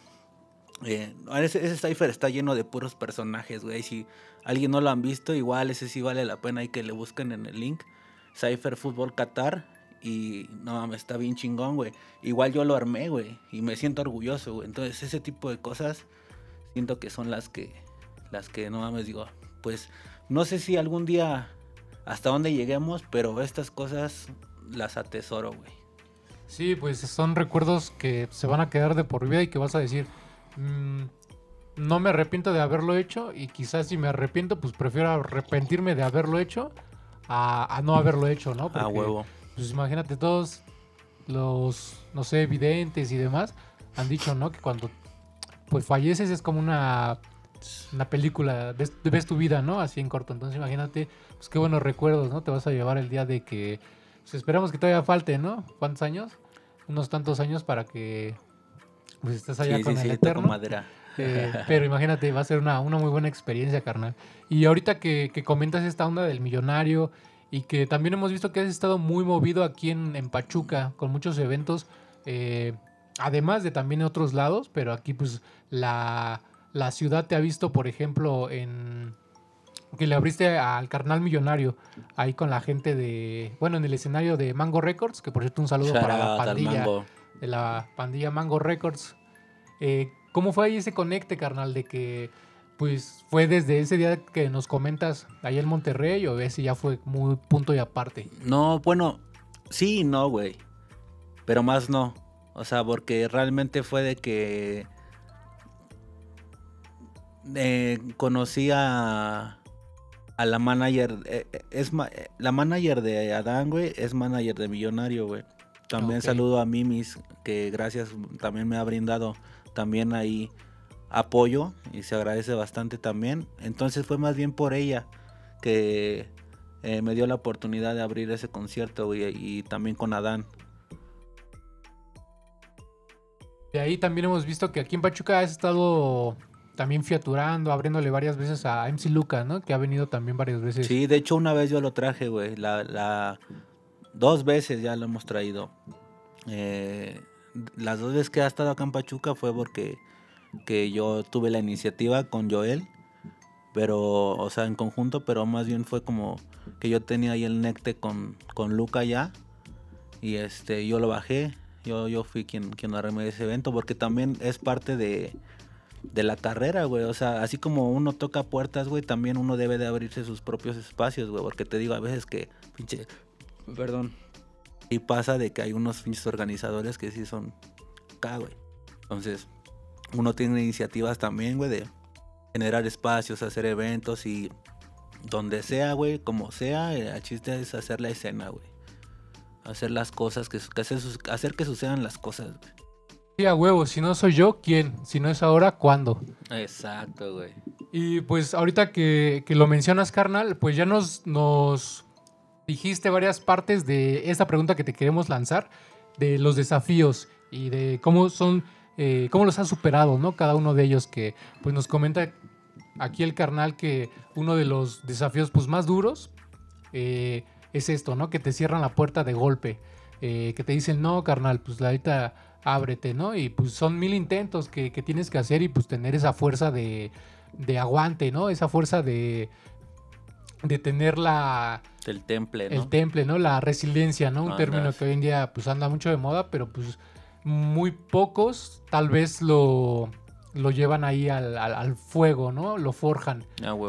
Eh, ese, ese cypher está lleno de puros personajes, güey. Si alguien no lo han visto, igual ese sí vale la pena. Hay que le busquen en el link. Cypher Fútbol Qatar. Y no mames, está bien chingón, güey. Igual yo lo armé, güey. Y me siento orgulloso, güey. Entonces ese tipo de cosas siento que son las que, las que no mames, digo, pues no sé si algún día hasta dónde lleguemos, pero estas cosas las atesoro, güey. Sí, pues son recuerdos que se van a quedar de por vida y que vas a decir... Mm, no me arrepiento de haberlo hecho y quizás si me arrepiento pues prefiero arrepentirme de haberlo hecho a, a no haberlo hecho, ¿no? Porque, a huevo. Pues imagínate, todos los, no sé, videntes y demás han dicho, ¿no? Que cuando pues falleces es como una, una película, ves, ves tu vida, ¿no? Así en corto. Entonces imagínate, pues qué buenos recuerdos, ¿no? Te vas a llevar el día de que, pues esperamos que todavía falte, ¿no? ¿Cuántos años? Unos tantos años para que pues estás allá sí, con sí, el sí, Eterno. toco madera. Eh, pero imagínate, va a ser una, una muy buena experiencia, carnal. Y ahorita que, que comentas esta onda del millonario y que también hemos visto que has estado muy movido aquí en, en Pachuca con muchos eventos, eh, además de también en otros lados, pero aquí pues la, la ciudad te ha visto, por ejemplo, en que le abriste al carnal millonario ahí con la gente de, bueno, en el escenario de Mango Records, que por cierto un saludo Shout para la out al pandilla, Mango. de la pandilla Mango Records. Eh, ¿Cómo fue ahí ese conecte, carnal? De que, pues, fue desde ese día que nos comentas ahí en Monterrey o ese ya fue muy punto y aparte. No, bueno, sí y no, güey. Pero más no. O sea, porque realmente fue de que eh, conocí a, a la manager. Eh, es ma- la manager de Adán, güey, es manager de Millonario, güey. También Ok. saludo a Mimis, que gracias también me ha brindado también ahí apoyo y se agradece bastante también. Entonces fue más bien por ella que eh, me dio la oportunidad de abrir ese concierto, güey, y también con Adán. De ahí también hemos visto que aquí en Pachuca has estado también fiaturando, abriéndole varias veces a M C Luca, ¿no? Que ha venido también varias veces. Sí, de hecho una vez yo lo traje, güey. La, la, dos veces ya lo hemos traído. Eh, las dos veces que ha estado acá en Pachuca fue porque que yo tuve la iniciativa con Joel. Pero, o sea, en conjunto, pero más bien fue como que yo tenía ahí el necte con, con Luca ya. Y este, yo lo bajé. Yo, yo fui quien, quien armé ese evento porque también es parte de, de la carrera, güey. O sea, así como uno toca puertas, güey, también uno debe de abrirse sus propios espacios, güey. Porque te digo, a veces que, pinche, perdón. Y pasa de que hay unos pinches organizadores que sí son acá, güey. Entonces, uno tiene iniciativas también, güey, de generar espacios, hacer eventos y donde sea, güey, como sea, el chiste es hacer la escena, güey. Hacer las cosas, que, que hacer, sus- hacer que sucedan las cosas, güey. Sí, a huevo, si no soy yo, ¿quién? Si no es ahora, ¿cuándo? Exacto, güey. Y pues ahorita que, que lo mencionas, carnal, pues ya nos, nos dijiste varias partes de esta pregunta que te queremos lanzar, de los desafíos y de cómo son, eh, cómo los has superado, ¿no? Cada uno de ellos, que pues nos comenta aquí el carnal que uno de los desafíos pues más duros eh, es esto, ¿no? Que te cierran la puerta de golpe, eh, que te dicen, no, carnal, pues la ahorita ábrete, ¿no? Y pues son mil intentos que, que tienes que hacer y pues tener esa fuerza de, de aguante, ¿no? Esa fuerza de, de tener la, El temple, ¿no? el temple, ¿no? La resiliencia, ¿no? Un Andas. término que hoy en día pues anda mucho de moda, pero pues muy pocos tal vez lo, lo llevan ahí al, al, al fuego, ¿no? Lo forjan. A huevo.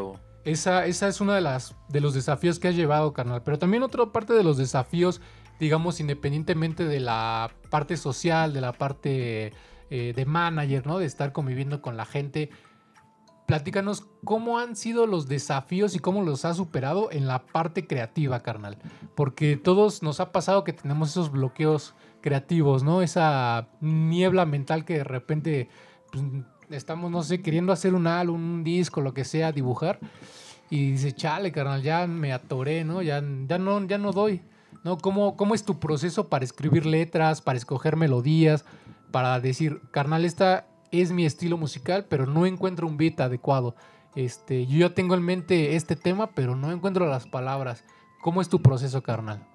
Esa, esa es una de las de los desafíos que has llevado, carnal. Pero también otra parte de los desafíos, digamos, independientemente de la parte social, de la parte eh, de manager, ¿no? De estar conviviendo con la gente. Platícanos cómo han sido los desafíos y cómo los has superado en la parte creativa, carnal. Porque todos nos ha pasado que tenemos esos bloqueos creativos, ¿no? Esa niebla mental que de repente pues, estamos, no sé, queriendo hacer un álbum, un disco, lo que sea, dibujar. Y dice, chale, carnal, ya me atoré, ¿no? Ya, ya no, ya no doy, ¿no? ¿Cómo, ¿Cómo es tu proceso para escribir letras, para escoger melodías, para decir, carnal, esta es mi estilo musical, pero no encuentro un beat adecuado? Este, yo ya tengo en mente este tema, pero no encuentro las palabras. ¿Cómo es tu proceso, carnal?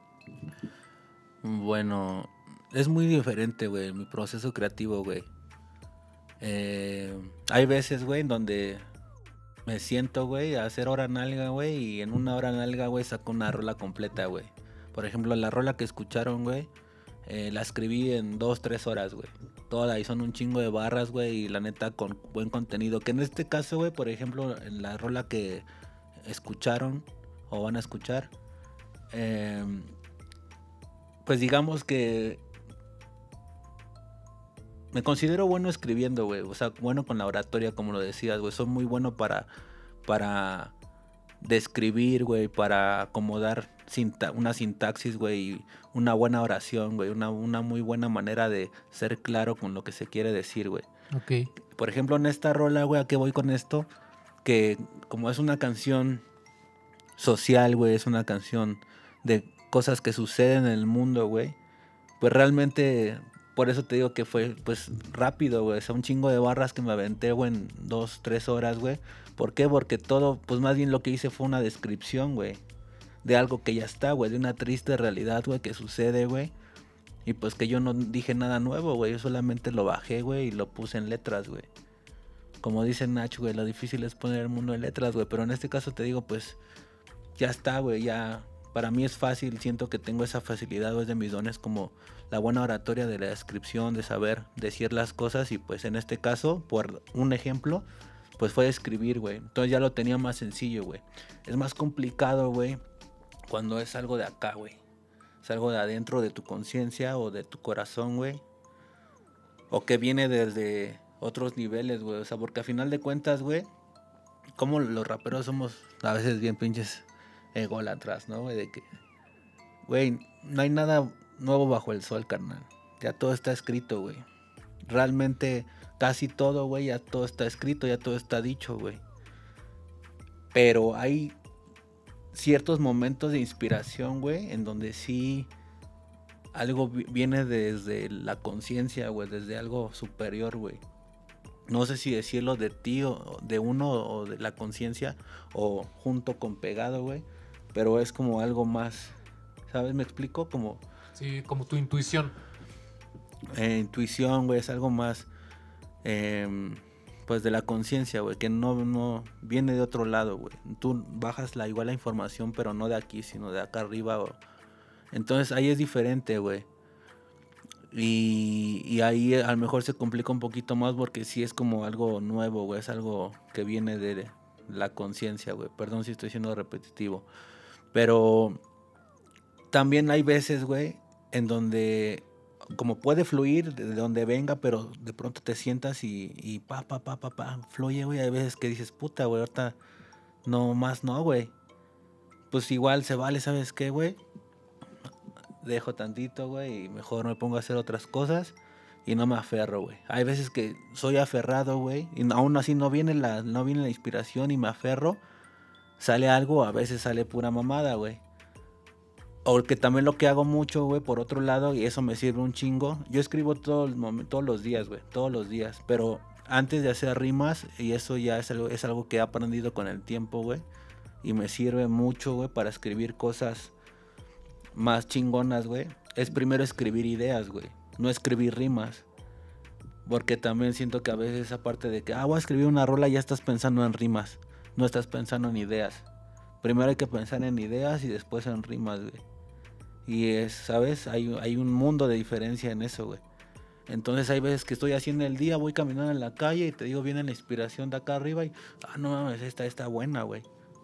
Bueno, es muy diferente, güey, mi proceso creativo, güey. Eh, hay veces, güey, en donde me siento, güey, a hacer hora nalga, güey, y en una hora nalga, güey, saco una rola completa, güey. Por ejemplo, la rola que escucharon, güey, eh, la escribí en dos, tres horas, güey. Toda, y son un chingo de barras, güey, y la neta con buen contenido. Que en este caso, güey, por ejemplo, en la rola que escucharon o van a escuchar, eh, pues digamos que me considero bueno escribiendo, güey. O sea, bueno con la oratoria, como lo decías, güey. Soy muy bueno para, para describir, güey, para acomodar sinta- una sintaxis, güey, una buena oración, güey. Una, una muy buena manera de ser claro con lo que se quiere decir, güey. Ok. Por ejemplo, en esta rola, güey, ¿a qué voy con esto? Que como es una canción social, güey, es una canción de cosas que suceden en el mundo, güey. Pues realmente... Por eso te digo que fue, pues, rápido, güey. O sea, un chingo de barras que me aventé, güey, en dos, tres horas, güey. ¿Por qué? Porque todo, pues, más bien lo que hice fue una descripción, güey. De algo que ya está, güey. De una triste realidad, güey, que sucede, güey. Y pues que yo no dije nada nuevo, güey. Yo solamente lo bajé, güey, y lo puse en letras, güey. Como dice Nacho, güey, lo difícil es poner el mundo en letras, güey. Pero en este caso te digo, pues, ya está, güey, ya... Para mí es fácil, siento que tengo esa facilidad, güey, de mis dones, como la buena oratoria de la descripción, de saber decir las cosas. Y pues en este caso, por un ejemplo, pues fue escribir, güey. Entonces ya lo tenía más sencillo, güey. Es más complicado, güey, cuando es algo de acá, güey. Es algo de adentro de tu conciencia o de tu corazón, güey. O que viene desde otros niveles, güey. O sea, porque a final de cuentas, güey, como los raperos somos a veces bien pinches ególatras, ¿no, güey? De que, güey, no hay nada nuevo bajo el sol, carnal. Ya todo está escrito, güey. Realmente casi todo, güey, ya todo está escrito, ya todo está dicho, güey. Pero hay ciertos momentos de inspiración, güey, en donde sí algo viene desde la conciencia, güey, desde algo superior, güey. No sé si decirlo de ti o de uno o de la conciencia o junto con pegado, güey. Pero es como algo más, ¿sabes? ¿Me explico? Como... Sí, como tu intuición. Eh, intuición, güey, es algo más, eh, pues de la conciencia, güey, que no, no viene de otro lado, güey. Tú bajas la, igual la información, pero no de aquí, sino de acá arriba. O... Entonces ahí es diferente, güey. Y, y ahí a lo mejor se complica un poquito más porque sí es como algo nuevo, güey. Es algo que viene de la conciencia, güey. Perdón si estoy siendo repetitivo. Pero también hay veces, güey, en donde como puede fluir de donde venga, pero de pronto te sientas y, y pa, pa, pa, pa, pa, fluye, güey. Hay veces que dices, puta, güey, ahorita no más no, güey. Pues igual se vale, ¿sabes qué, güey? Dejo tantito, güey, y mejor me pongo a hacer otras cosas y no me aferro, güey. Hay veces que soy aferrado, güey, y aún así no viene la, no viene la inspiración y me aferro. Sale algo, a veces sale pura mamada, güey. O que también lo que hago mucho, güey, por otro lado, y eso me sirve un chingo. Yo escribo todo el momento, todos los días, güey, todos los días. Pero antes de hacer rimas, y eso ya es algo, es algo que he aprendido con el tiempo, güey. Y me sirve mucho, güey, para escribir cosas más chingonas, güey. Es primero escribir ideas, güey. No escribir rimas. Porque también siento que a veces aparte de que, ah, voy a escribir una rola, ya estás pensando en rimas. No estás pensando en ideas. Primero hay que pensar en ideas y después en rimas, güey. Y es, ¿sabes? Hay, hay un mundo de diferencia en eso, güey. Entonces hay veces que estoy haciendo el día, voy caminando en la calle y te digo, viene la inspiración de acá arriba y, ah, no mames, esta está buena, güey.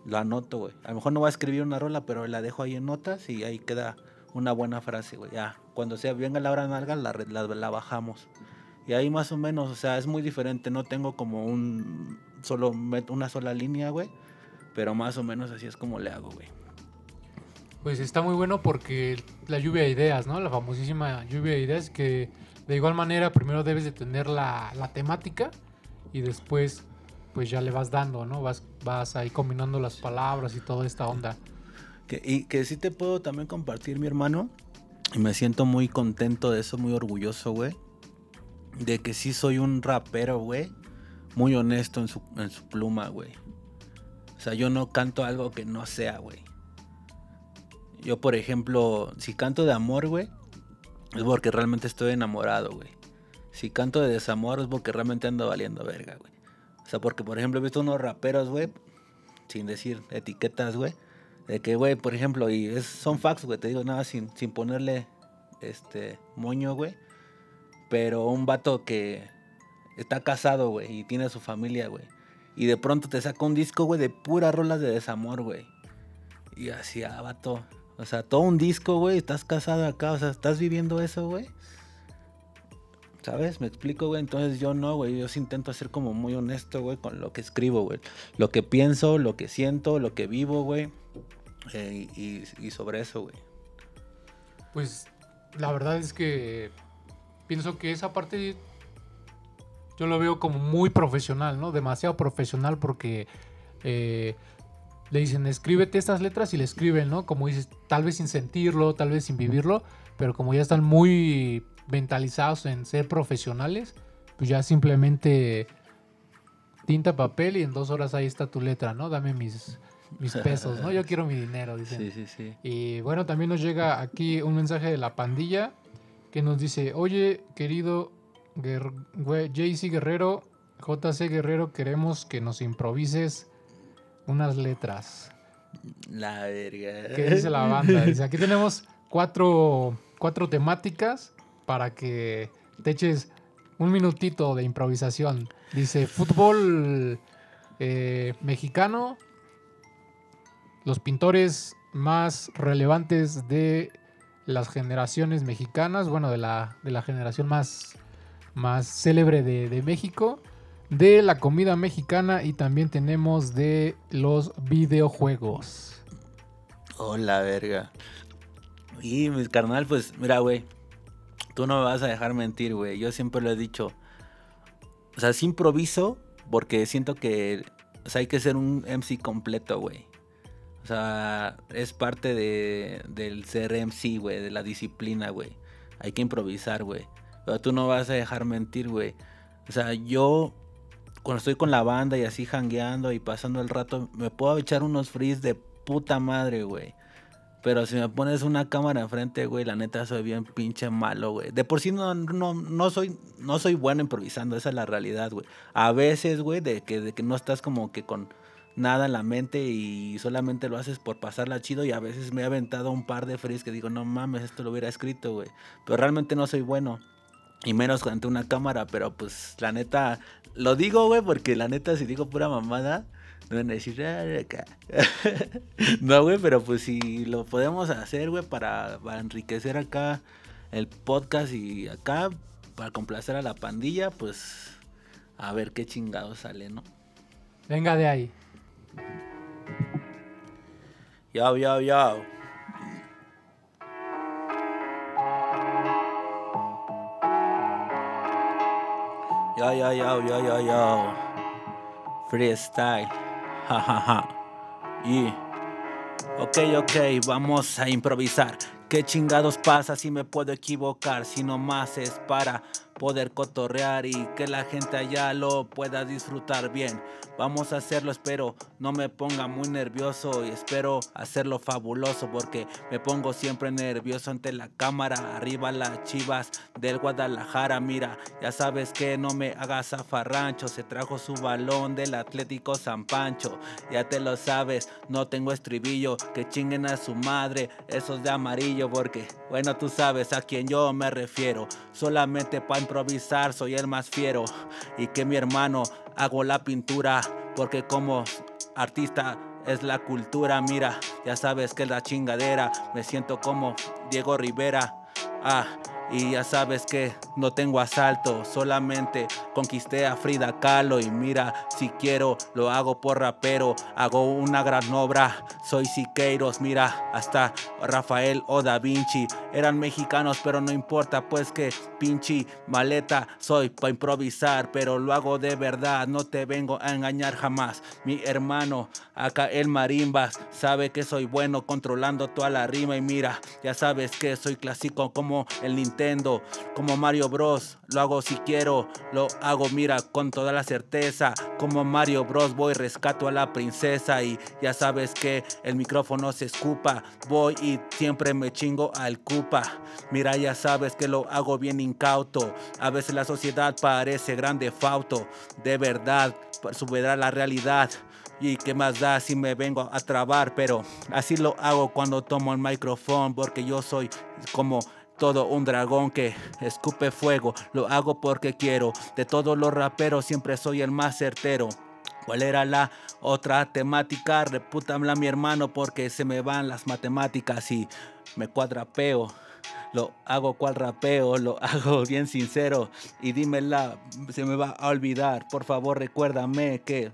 lo anoto, güey. A lo mejor no voy a escribir una rola, pero la dejo ahí en notas y ahí queda una buena frase, güey. Ya, cuando sea venga la hora nalga, la, la, la bajamos. Y ahí más o menos, o sea, es muy diferente. No tengo como un solo una sola línea, güey. Pero más o menos así es como le hago, güey. Pues está muy bueno porque la lluvia de ideas, ¿no? La famosísima lluvia de ideas que de igual manera primero debes de tener la, la temática y después pues ya le vas dando, ¿no? Vas, vas ahí combinando las palabras y toda esta onda. Que, y que sí te puedo también compartir, mi hermano. Y me siento muy contento de eso, muy orgulloso, güey. De que sí soy un rapero, güey. Muy honesto en su, en su pluma, güey. O sea, yo no canto algo que no sea, güey. Yo, por ejemplo, si canto de amor, güey, es porque realmente estoy enamorado, güey. Si canto de desamor es porque realmente ando valiendo verga, güey. O sea, porque, por ejemplo, he visto unos raperos, güey, sin decir etiquetas, güey, de que, güey, por ejemplo, y es, son facts, güey, te digo nada sin, sin ponerle este moño, güey. Pero un vato que está casado, güey, y tiene su familia, güey. Y de pronto te saca un disco, güey, de puras rolas de desamor, güey. Y así, ah, vato. O sea, todo un disco, güey, estás casado acá, o sea, estás viviendo eso, güey. ¿Sabes? Me explico, güey. Entonces yo no, güey. Yo sí intento ser como muy honesto, güey, con lo que escribo, güey. Lo que pienso, lo que siento, lo que vivo, güey. Eh, y, y sobre eso, güey. Pues la verdad es que pienso que esa parte yo lo veo como muy profesional, ¿no? Demasiado profesional porque eh, le dicen, escríbete estas letras y le escriben, ¿no? Como dices, tal vez sin sentirlo, tal vez sin vivirlo, pero como ya están muy mentalizados en ser profesionales, pues ya simplemente tinta, papel y en dos horas ahí está tu letra, ¿no? Dame mis, mis pesos, ¿no? Yo quiero mi dinero, dicen. Sí, sí, sí. Y bueno, también nos llega aquí un mensaje de la pandilla que nos dice, oye, querido J C Guerrero, J C Guerrero, queremos que nos improvises unas letras. La verga. ¿Qué dice la banda? Dice, aquí tenemos cuatro, cuatro temáticas para que te eches un minutito de improvisación. Dice, fútbol eh, mexicano, los pintores más relevantes de las generaciones mexicanas, bueno, de la, de la generación más, más célebre de, de México, de la comida mexicana y también tenemos de los videojuegos. Oh, la verga. Y mi carnal, pues, mira, güey. Tú no me vas a dejar mentir, güey. Yo siempre lo he dicho. O sea, sí improviso porque siento que, o sea, hay que ser un M C completo, güey. O sea, es parte de, del ser M C, güey, de la disciplina, güey. Hay que improvisar, güey. Pero tú no vas a dejar mentir, güey. O sea, yo, cuando estoy con la banda y así jangueando y pasando el rato, me puedo echar unos frees de puta madre, güey. Pero si me pones una cámara enfrente, güey, la neta soy bien pinche malo, güey. De por sí no, no, no, soy, no soy bueno improvisando, esa es la realidad, güey. A veces, güey, de que, de que no estás como que con nada en la mente y solamente lo haces por pasarla chido. Y a veces me he aventado un par de frees que digo, no mames, esto lo hubiera escrito, güey. Pero realmente no soy bueno. Y menos ante una cámara, pero pues la neta, lo digo, güey, porque la neta si digo pura mamada, no van a decir, ah, acá. No, güey, pero pues si lo podemos hacer, güey, para, para enriquecer acá el podcast y acá, para complacer a la pandilla, pues a ver qué chingado sale, ¿no? Venga de ahí. Yo, yo, yo. Yo, yo, yo, yo, yo, yo. Freestyle. Ja, ja, ja. Y. Ok, ok, vamos a improvisar. ¿Qué chingados pasa si me puedo equivocar? Si nomás es para poder cotorrear y que la gente allá lo pueda disfrutar bien. Vamos a hacerlo, espero no me ponga muy nervioso y espero hacerlo fabuloso porque me pongo siempre nervioso ante la cámara. Arriba las Chivas del Guadalajara, mira, ya sabes que no me hagas zafarrancho. Se trajo su balón del Atlético San Pancho, ya te lo sabes, no tengo estribillo. Que chinguen a su madre esos de amarillo porque, bueno, tú sabes a quién yo me refiero. Solamente pa' improvisar soy el más fiero y que mi hermano hago la pintura porque como artista es la cultura, mira, ya sabes que es la chingadera, me siento como Diego Rivera, ah, y ya sabes que no tengo asalto, solamente conquisté a Frida Kahlo y mira, si quiero lo hago por rapero, hago una gran obra, soy Siqueiros, mira, hasta Rafael o Da Vinci eran mexicanos, pero no importa, pues que pinche maleta soy pa' improvisar, pero lo hago de verdad, no te vengo a engañar jamás, mi hermano, acá el Marimbas, sabe que soy bueno controlando toda la rima y mira, ya sabes que soy clásico como el Nintendo, como Mario Bros, lo hago si quiero, lo hago mira con toda la certeza, como Mario Bros voy rescato a la princesa y ya sabes que el micrófono se escupa, voy y siempre me chingo al cupa, mira ya sabes que lo hago bien incauto, a veces la sociedad parece grande fauto, de verdad subirá la realidad. Y qué más da si me vengo a trabar, pero así lo hago cuando tomo el micrófono, porque yo soy como todo un dragón que escupe fuego, lo hago porque quiero, de todos los raperos siempre soy el más certero. ¿Cuál era la otra temática? Repútamela mi hermano porque se me van las matemáticas y me cuadrapeo. Lo hago cual rapeo, lo hago bien sincero y dímela, se me va a olvidar, por favor recuérdame que...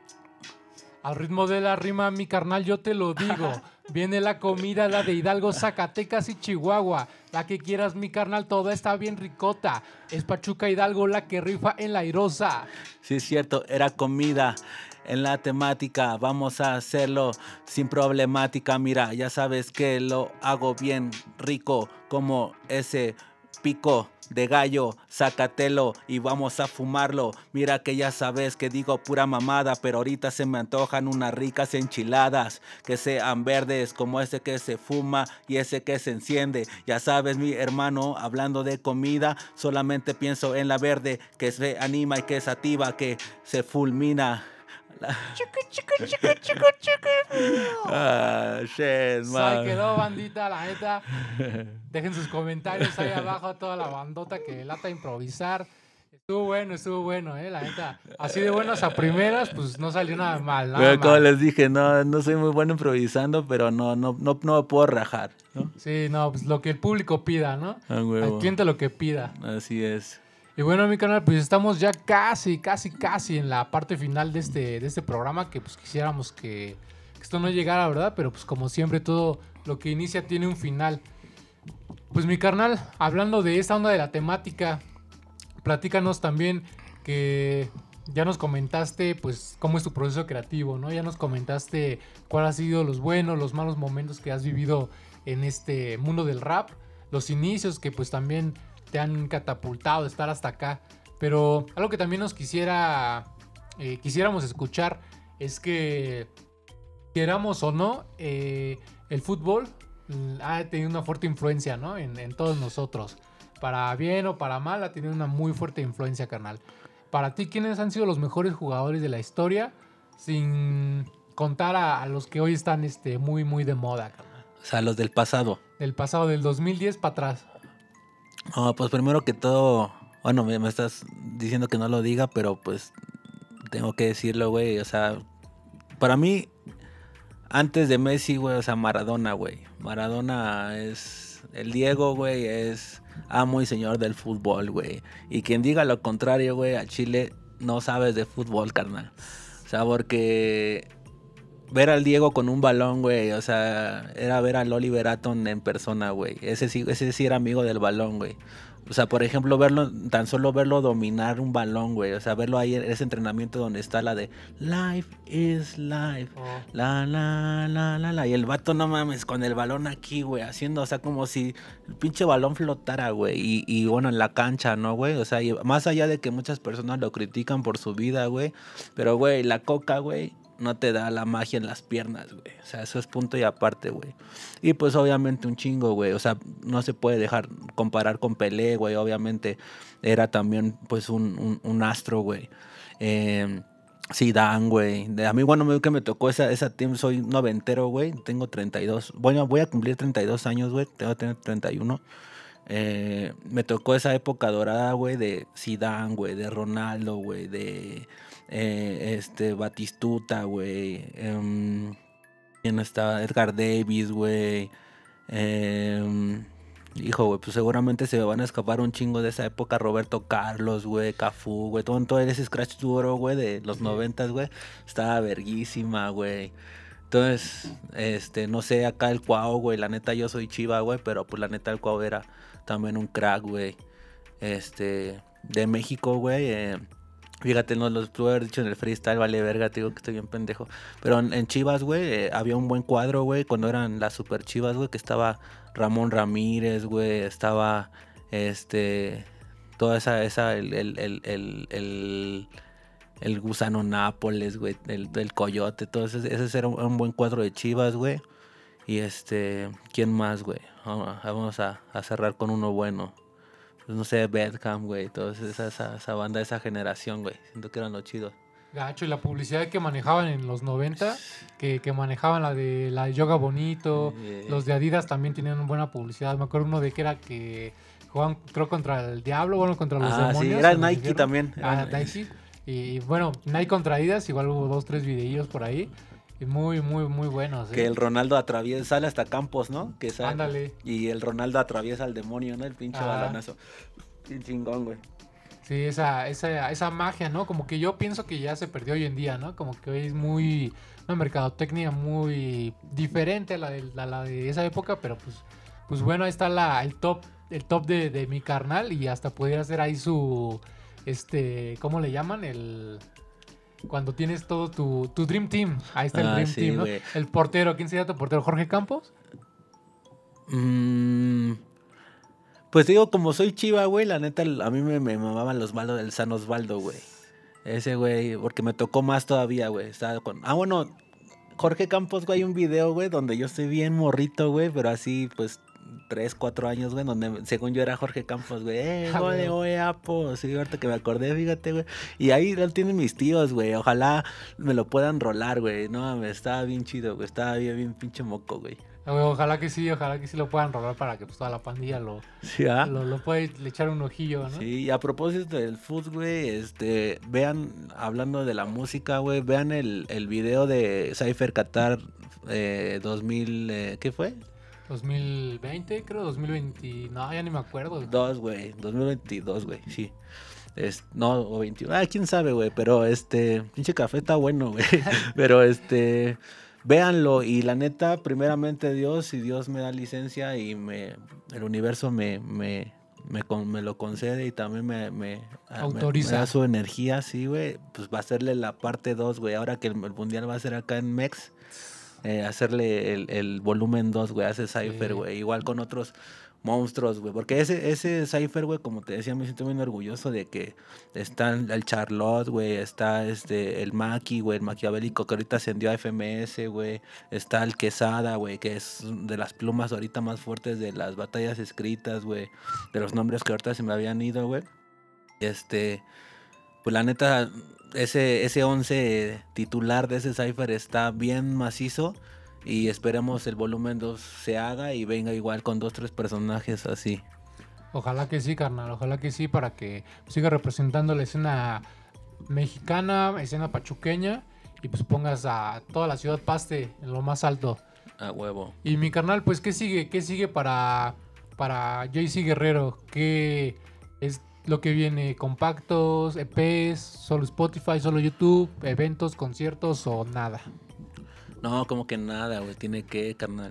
Al ritmo de la rima, mi carnal, yo te lo digo. Viene la comida, la de Hidalgo, Zacatecas y Chihuahua. La que quieras, mi carnal, toda está bien ricota. Es Pachuca Hidalgo la que rifa en la airosa. Sí, es cierto, era comida en la temática. Vamos a hacerlo sin problemática. Mira, ya sabes que lo hago bien rico como ese pico de gallo, sácatelo y vamos a fumarlo. Mira que ya sabes que digo pura mamada, pero ahorita se me antojan unas ricas enchiladas que sean verdes como ese que se fuma y ese que se enciende. Ya sabes mi hermano, hablando de comida, solamente pienso en la verde que se anima y que es activa, que se fulmina. Chico, chico, chico, chico, chico. Ah, shit, man. Se quedó, bandita, la neta. Dejen sus comentarios ahí abajo a toda la bandota que lata improvisar. Estuvo bueno, estuvo bueno, eh, la neta. Así de buenas a primeras, pues no salió nada mal. Nada Pero como mal. les dije, no, no soy muy bueno improvisando, pero no, no, no, no me puedo rajar, ¿no? Sí, no, pues lo que el público pida, ¿no? A huevo. Al cliente lo que pida. Así es. Y bueno, mi canal, pues estamos ya casi, casi, casi en la parte final de este, de este programa, que pues quisiéramos que, que esto no llegara, ¿verdad? Pero pues como siempre, todo lo que inicia tiene un final. Pues mi carnal, hablando de esta onda de la temática, platícanos también que ya nos comentaste pues cómo es tu proceso creativo, ¿no? Ya nos comentaste cuáles han sido los buenos, los malos momentos que has vivido en este mundo del rap, los inicios que pues también te han catapultado a estar hasta acá. Pero algo que también nos quisiera eh, quisiéramos escuchar es que, queramos o no, eh, el fútbol ha tenido una fuerte influencia, ¿no? En, en todos nosotros. Para bien o para mal, ha tenido una muy fuerte influencia, carnal. Para ti, ¿quiénes han sido los mejores jugadores de la historia? Sin contar a, a los que hoy están este, muy, muy de moda, carnal. O sea, los del pasado. Del pasado, del dos mil diez para atrás. No, pues primero que todo, bueno, me, me estás diciendo que no lo diga, pero pues tengo que decirlo, güey. O sea, para mí, antes de Messi, güey, o sea, Maradona, güey. Maradona es... El Diego, güey, es amo y señor del fútbol, güey. Y quien diga lo contrario, güey, a Chile no sabes de fútbol, carnal. O sea, porque ver al Diego con un balón, güey, o sea, era ver al Oliver Atom en persona, güey. Ese sí, ese sí era amigo del balón, güey. O sea, por ejemplo, verlo, tan solo verlo dominar un balón, güey. O sea, verlo ahí en ese entrenamiento donde está la de Life is life. Oh. La, la, la, la, la. Y el vato, no mames, con el balón aquí, güey, haciendo, o sea, como si el pinche balón flotara, güey. Y, y bueno, en la cancha, ¿no, güey? O sea, y más allá de que muchas personas lo critican por su vida, güey. Pero, güey, la coca, güey, no te da la magia en las piernas, güey. O sea, eso es punto y aparte, güey. Y pues obviamente un chingo, güey. O sea, no se puede dejar comparar con Pelé, güey. Obviamente era también pues un, un, un astro, güey. Eh, Zidane, güey. A mí, bueno, me, que me tocó esa, esa team. Soy noventero, güey. Tengo treinta y dos. Bueno, voy a cumplir treinta y dos años, güey. Tengo que tener treinta y uno. Eh, me tocó esa época dorada, güey, de Zidane, güey, de Ronaldo, güey, de... Eh, este, Batistuta, güey. Um, ¿Quién estaba? Edgar Davis, güey. Eh, hijo, güey, pues seguramente se me van a escapar un chingo de esa época. Roberto Carlos, güey, Cafú, güey. Todo, todo ese scratch duro, güey, de los noventas, güey. Estaba verguísima, güey. Entonces, este, no sé, acá el Cuau, güey. La neta, yo soy chiva, güey. Pero pues la neta, el Cuau era también un crack, güey. Este, de México, güey. Eh, fíjate, no los pude haber dicho en el freestyle, vale verga, te digo que estoy bien pendejo. Pero en, en Chivas, güey, eh, había un buen cuadro, güey, cuando eran las super Chivas, güey, que estaba Ramón Ramírez, güey, estaba, este, toda esa, esa, el, el, el, el, el, el Gusano Nápoles, güey, el, el Coyote, todo ese, ese era un, un buen cuadro de Chivas, güey. Y este, ¿quién más, güey? Vamos, vamos a, a cerrar con uno bueno. Pues no sé, Bedham, güey, toda esa, esa, esa banda de esa generación, güey. Siento que eran los chidos. Gacho, y la publicidad que manejaban en los noventa, que, que manejaban la de la de Yoga Bonito, Yeah. los de Adidas también tenían buena publicidad. Me acuerdo uno de que era que jugaban, creo, contra el Diablo, bueno, contra los Ah, sí, demonios. era en el Nike infierno. también, Ah, era- Nike. Y bueno, Nike contra Adidas, igual hubo dos, tres videillos por ahí. Y muy, muy, muy buenos. Que ¿eh? el Ronaldo atraviesa, sale hasta Campos, ¿no? Que sale, Ándale. Y el Ronaldo atraviesa al demonio, ¿no? El pinche Ah. balonazo. Bien chingón, güey. Sí, esa, esa, esa magia, ¿no? Como que yo pienso que ya se perdió hoy en día, ¿no? Como que hoy es muy, una mercadotecnia muy diferente a la de, a la de esa época, pero pues, pues bueno, ahí está la, el top, el top de, de mi carnal y hasta pudiera ser ahí su, este, ¿cómo le llaman? El, cuando tienes todo tu, tu Dream Team, ahí está el Ah, Dream sí, Team, ¿no? güey. El portero, ¿quién sería tu portero? ¿Jorge Campos? Mm, pues digo, como soy chiva, güey, la neta, a mí me, me mamaban los malos del San Osvaldo, güey. Ese, güey, porque me tocó más todavía, güey. Estaba con... Ah, bueno, Jorge Campos, güey, hay un video, güey, donde yo estoy bien morrito, güey, pero así, pues, tres, cuatro años, güey, donde según yo era Jorge Campos, güey. Eh, Ah, gole, güey. güey, apo. Sí, ahorita que me acordé, fíjate, güey. Y ahí lo tienen mis tíos, güey. Ojalá me lo puedan rolar, güey. No, me estaba bien chido, güey. Estaba bien, bien pinche moco, güey. Ah, güey, ojalá que sí, ojalá que sí lo puedan robar para que pues, toda la pandilla lo, Sí, ¿ah? lo, lo pueda le echar un ojillo, ¿no? Sí, y a propósito del food, güey, este, vean, hablando de la música, güey, vean el, el video de Cypher Qatar eh, dos mil, eh, ¿qué fue? dos mil veinte, creo, dos mil veinte, no, ya ni me acuerdo. Dos, güey, dos mil veintidós, güey, sí. Es, no, o veintiuno, ah, quién sabe, güey, pero este, pinche café está bueno, güey, pero este, véanlo y la neta, primeramente Dios, si Dios me da licencia y me, el universo me, me, me, con- me lo concede y también me, me, ah, me- Autoriza. me da su energía, sí, güey, pues va a hacerle la parte dos, güey, ahora que el, el mundial va a ser acá en Mex, eh, hacerle el, el volumen dos, güey, hace Cypher, Sí. güey, igual con otros monstruos, güey, porque ese, ese Cypher, güey, como te decía, me siento muy orgulloso de que está el Charlotte, güey, está este, el Maki, güey, el Maquiavélico que ahorita ascendió a F M S, güey, está el Quesada, güey, que es de las plumas ahorita más fuertes de las batallas escritas, güey, de los nombres que ahorita se me habían ido, güey, este, pues la neta, ese, ese once titular de ese Cypher está bien macizo. Y esperemos el volumen dos se haga y venga igual con dos, tres personajes así. Ojalá que sí, carnal, ojalá que sí, para que siga representando la escena mexicana, escena pachuqueña, y pues pongas a toda la ciudad Paste en lo más alto. A huevo. Y mi carnal, pues, ¿qué sigue? ¿Qué sigue para, para J C Guerrero? ¿Qué es lo que viene? ¿Compactos, E Pes, solo Spotify, solo YouTube, eventos, conciertos o nada? No, como que nada, güey. Tiene que, carnal.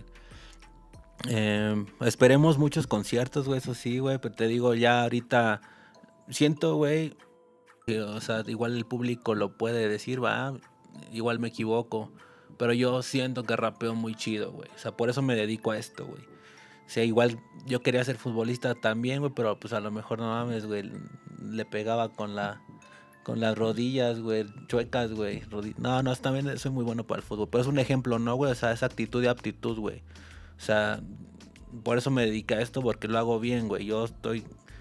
Eh, esperemos muchos conciertos, güey. Eso sí, güey. Pero te digo, ya ahorita siento, güey. que, O sea, igual el público lo puede decir, va. Igual me equivoco. Pero yo siento que rapeo muy chido, güey. O sea, por eso me dedico a esto, güey. O sea, igual yo quería ser futbolista también, güey. Pero pues a lo mejor no mames, güey. Le pegaba con la. Con las rodillas, güey, chuecas, güey. rodi- No, no, también soy muy bueno para el fútbol. Pero es un ejemplo, ¿no, güey? O sea, esa actitud y aptitud, güey. O sea, por eso me dedico a esto, porque lo hago bien, güey. Yo estoy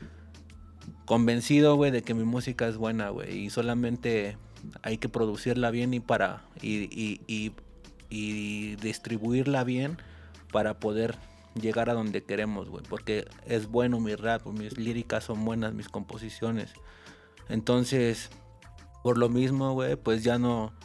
convencido, güey, de que mi música es buena, güey. Y solamente hay que producirla bien y para... Y, y, y, y distribuirla bien para poder llegar a donde queremos, güey. Porque es bueno mi rap, mis líricas son buenas, mis composiciones. Entonces, por lo mismo, güey, pues ya no,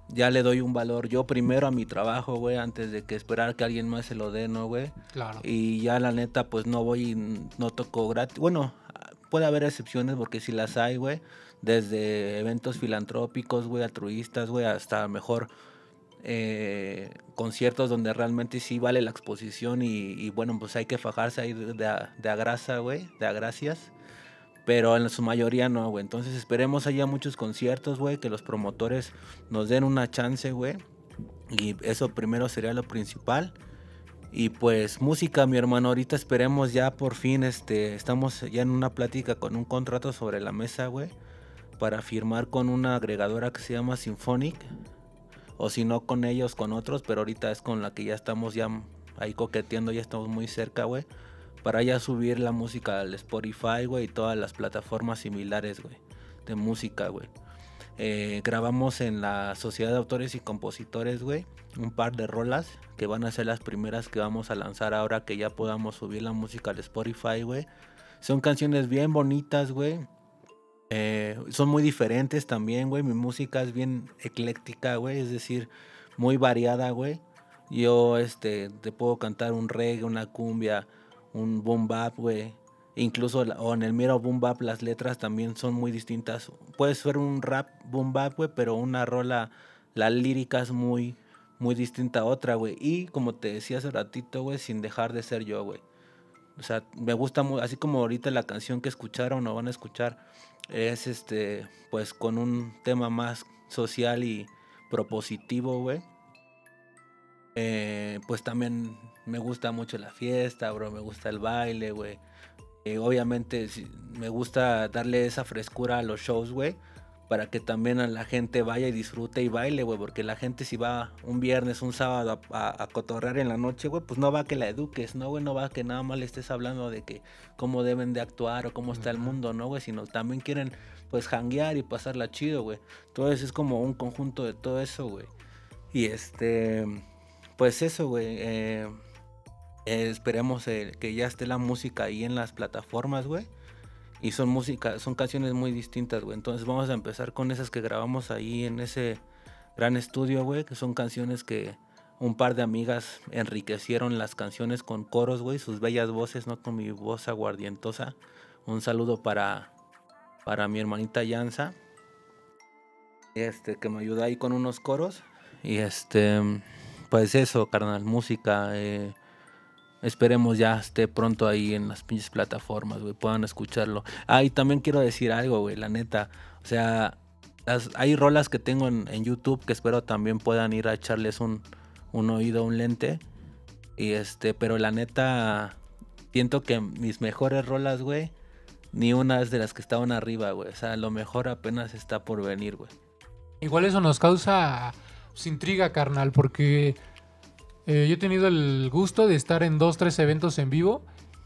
ya le doy un valor yo primero a mi trabajo, güey, antes de que esperar que alguien más se lo dé, ¿no, güey? Claro. Y ya la neta, pues no voy, no toco gratis. Bueno, puede haber excepciones porque sí las hay, güey. Desde eventos filantrópicos, güey, altruistas, güey, hasta mejor eh, conciertos donde realmente sí vale la exposición y, y bueno, pues hay que fajarse ahí de, de, a, de a grasa, güey, de a gracias. Pero en su mayoría no, güey. Entonces esperemos haya muchos conciertos, güey, que los promotores nos den una chance, güey. Y eso primero sería lo principal. Y pues música, mi hermano, ahorita esperemos ya por fin, este, estamos ya en una plática con un contrato sobre la mesa, güey, para firmar con una agregadora que se llama Symphonic. O si no con ellos, con otros, pero ahorita es con la que ya estamos ya ahí coqueteando, ya estamos muy cerca, güey. Para ya subir la música al Spotify, güey, y todas las plataformas similares, güey, de música, güey. Eh, grabamos en la Sociedad de Autores y Compositores, güey, un par de rolas que van a ser las primeras que vamos a lanzar ahora que ya podamos subir la música al Spotify, güey. Son canciones bien bonitas, güey. Eh, son muy diferentes también, güey. Mi música es bien ecléctica, güey, es decir, muy variada, güey. Yo, este, te puedo cantar un reggae, una cumbia, un boom bap, güey. Incluso la, o en el mero boom bap las letras también son muy distintas. Puede ser un rap boom bap, güey, pero una rola, la lírica es muy, muy distinta a otra, güey. Y como te decía hace ratito, güey, sin dejar de ser yo, güey. O sea, me gusta muy, así como ahorita la canción que escucharon o van a escuchar, es este, pues con un tema más social y propositivo, güey. Eh, pues también me gusta mucho la fiesta, bro, me gusta el baile, güey. Eh, obviamente sí, me gusta darle esa frescura a los shows, güey, para que también a la gente vaya y disfrute y baile, güey, porque la gente si va un viernes, un sábado a, a, a cotorrear en la noche, güey, pues no va a que la eduques, ¿no, güey? No va a que nada más le estés hablando de que cómo deben de actuar o cómo está el mundo, ¿no, güey? Sino también quieren, pues, janguear y pasarla chido, güey. Entonces es como un conjunto de todo eso, güey. Y este, pues eso, güey, eh... Eh, esperemos eh, que ya esté la música ahí en las plataformas, güey. Y son música, son canciones muy distintas, güey. Entonces vamos a empezar con esas que grabamos ahí en ese gran estudio, güey. Que son canciones que un par de amigas enriquecieron las canciones con coros, güey. Sus bellas voces, no con mi voz aguardientosa. Un saludo para, para mi hermanita Yanza. Este, que me ayuda ahí con unos coros. Y este, pues eso, carnal, música, eh. Esperemos ya esté pronto ahí en las pinches plataformas, güey, puedan escucharlo. Ah, y también quiero decir algo, güey, la neta. O sea, las, hay rolas que tengo en, en YouTube que espero también puedan ir a echarles un, un oído, un lente. Y este, pero la neta, siento que mis mejores rolas, güey, ni una es de las que estaban arriba, güey. O sea, lo mejor apenas está por venir, güey. Igual eso nos causa pues, intriga, carnal, porque... Eh, yo he tenido el gusto de estar en dos, tres eventos en vivo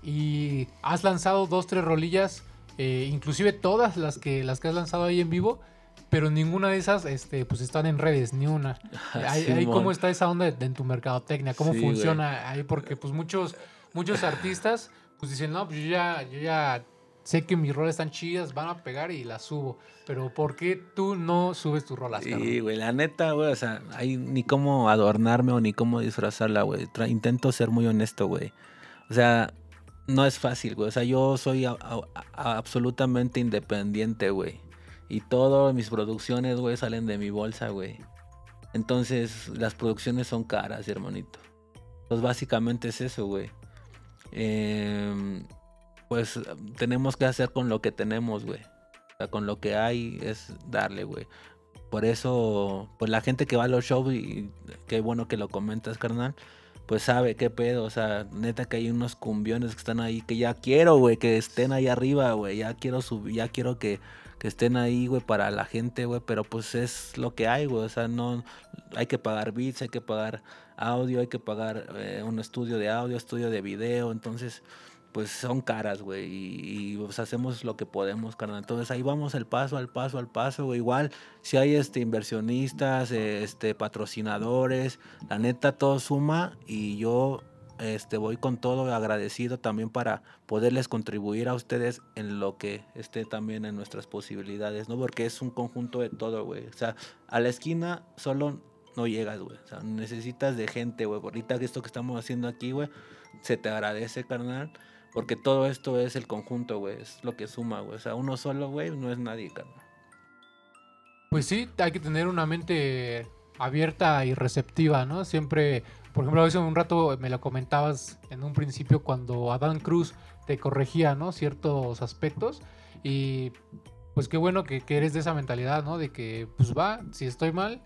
y has lanzado dos, tres rolillas, eh, inclusive todas las que, las que has lanzado ahí en vivo, pero ninguna de esas este, pues están en redes, ni una. Ahí, Sí, ahí mon. ¿cómo está esa onda de, de en tu mercadotecnia? ¿Cómo Sí, funciona ahí? Porque pues muchos, muchos artistas pues dicen, no, pues yo ya, yo ya sé que mis rolas están chidas, van a pegar y las subo. Pero ¿por qué tú no subes tus rolas, carnal? Sí, güey, la neta, güey, o sea, hay ni cómo adornarme o ni cómo disfrazarla, güey. Tra- intento ser muy honesto, güey. O sea, no es fácil, güey. O sea, yo soy a- a- a- absolutamente independiente, güey. Y todas mis producciones, güey, salen de mi bolsa, güey. Entonces, las producciones son caras, hermanito. Pues básicamente es eso, güey. Eh, pues tenemos que hacer con lo que tenemos, güey. O sea, con lo que hay es darle, güey. Por eso, pues la gente que va a los shows, y qué bueno que lo comentas, carnal, pues sabe qué pedo. O sea, neta que hay unos cumbiones que están ahí que ya quiero, güey, que estén ahí arriba, güey. Ya quiero subir, ya quiero que, que estén ahí, güey, para la gente, güey. Pero pues es lo que hay, güey. O sea, no hay que pagar beats, hay que pagar audio, hay que pagar eh, un estudio de audio, estudio de video. Entonces, pues son caras, güey, y, y pues hacemos lo que podemos, carnal. Entonces ahí vamos al paso, al paso, al paso, güey. Igual, si hay este inversionistas, eh, este patrocinadores, la neta todo suma y yo este, voy con todo agradecido también para poderles contribuir a ustedes en lo que esté también en nuestras posibilidades, ¿no? Porque es un conjunto de todo, güey. O sea, a la esquina solo no llegas, güey. O sea, necesitas de gente, güey. Ahorita que esto que estamos haciendo aquí, güey, se te agradece, carnal. Porque todo esto es el conjunto, güey. Es lo que suma, güey. O sea, uno solo, güey, no es nadie, carnal. Pues sí, hay que tener una mente abierta y receptiva, ¿no? Siempre, por ejemplo, hace un rato me lo comentabas en un principio cuando Adán Cruz te corregía, ¿no? Ciertos aspectos y pues qué bueno que, que eres de esa mentalidad, ¿no? De que pues va, si estoy mal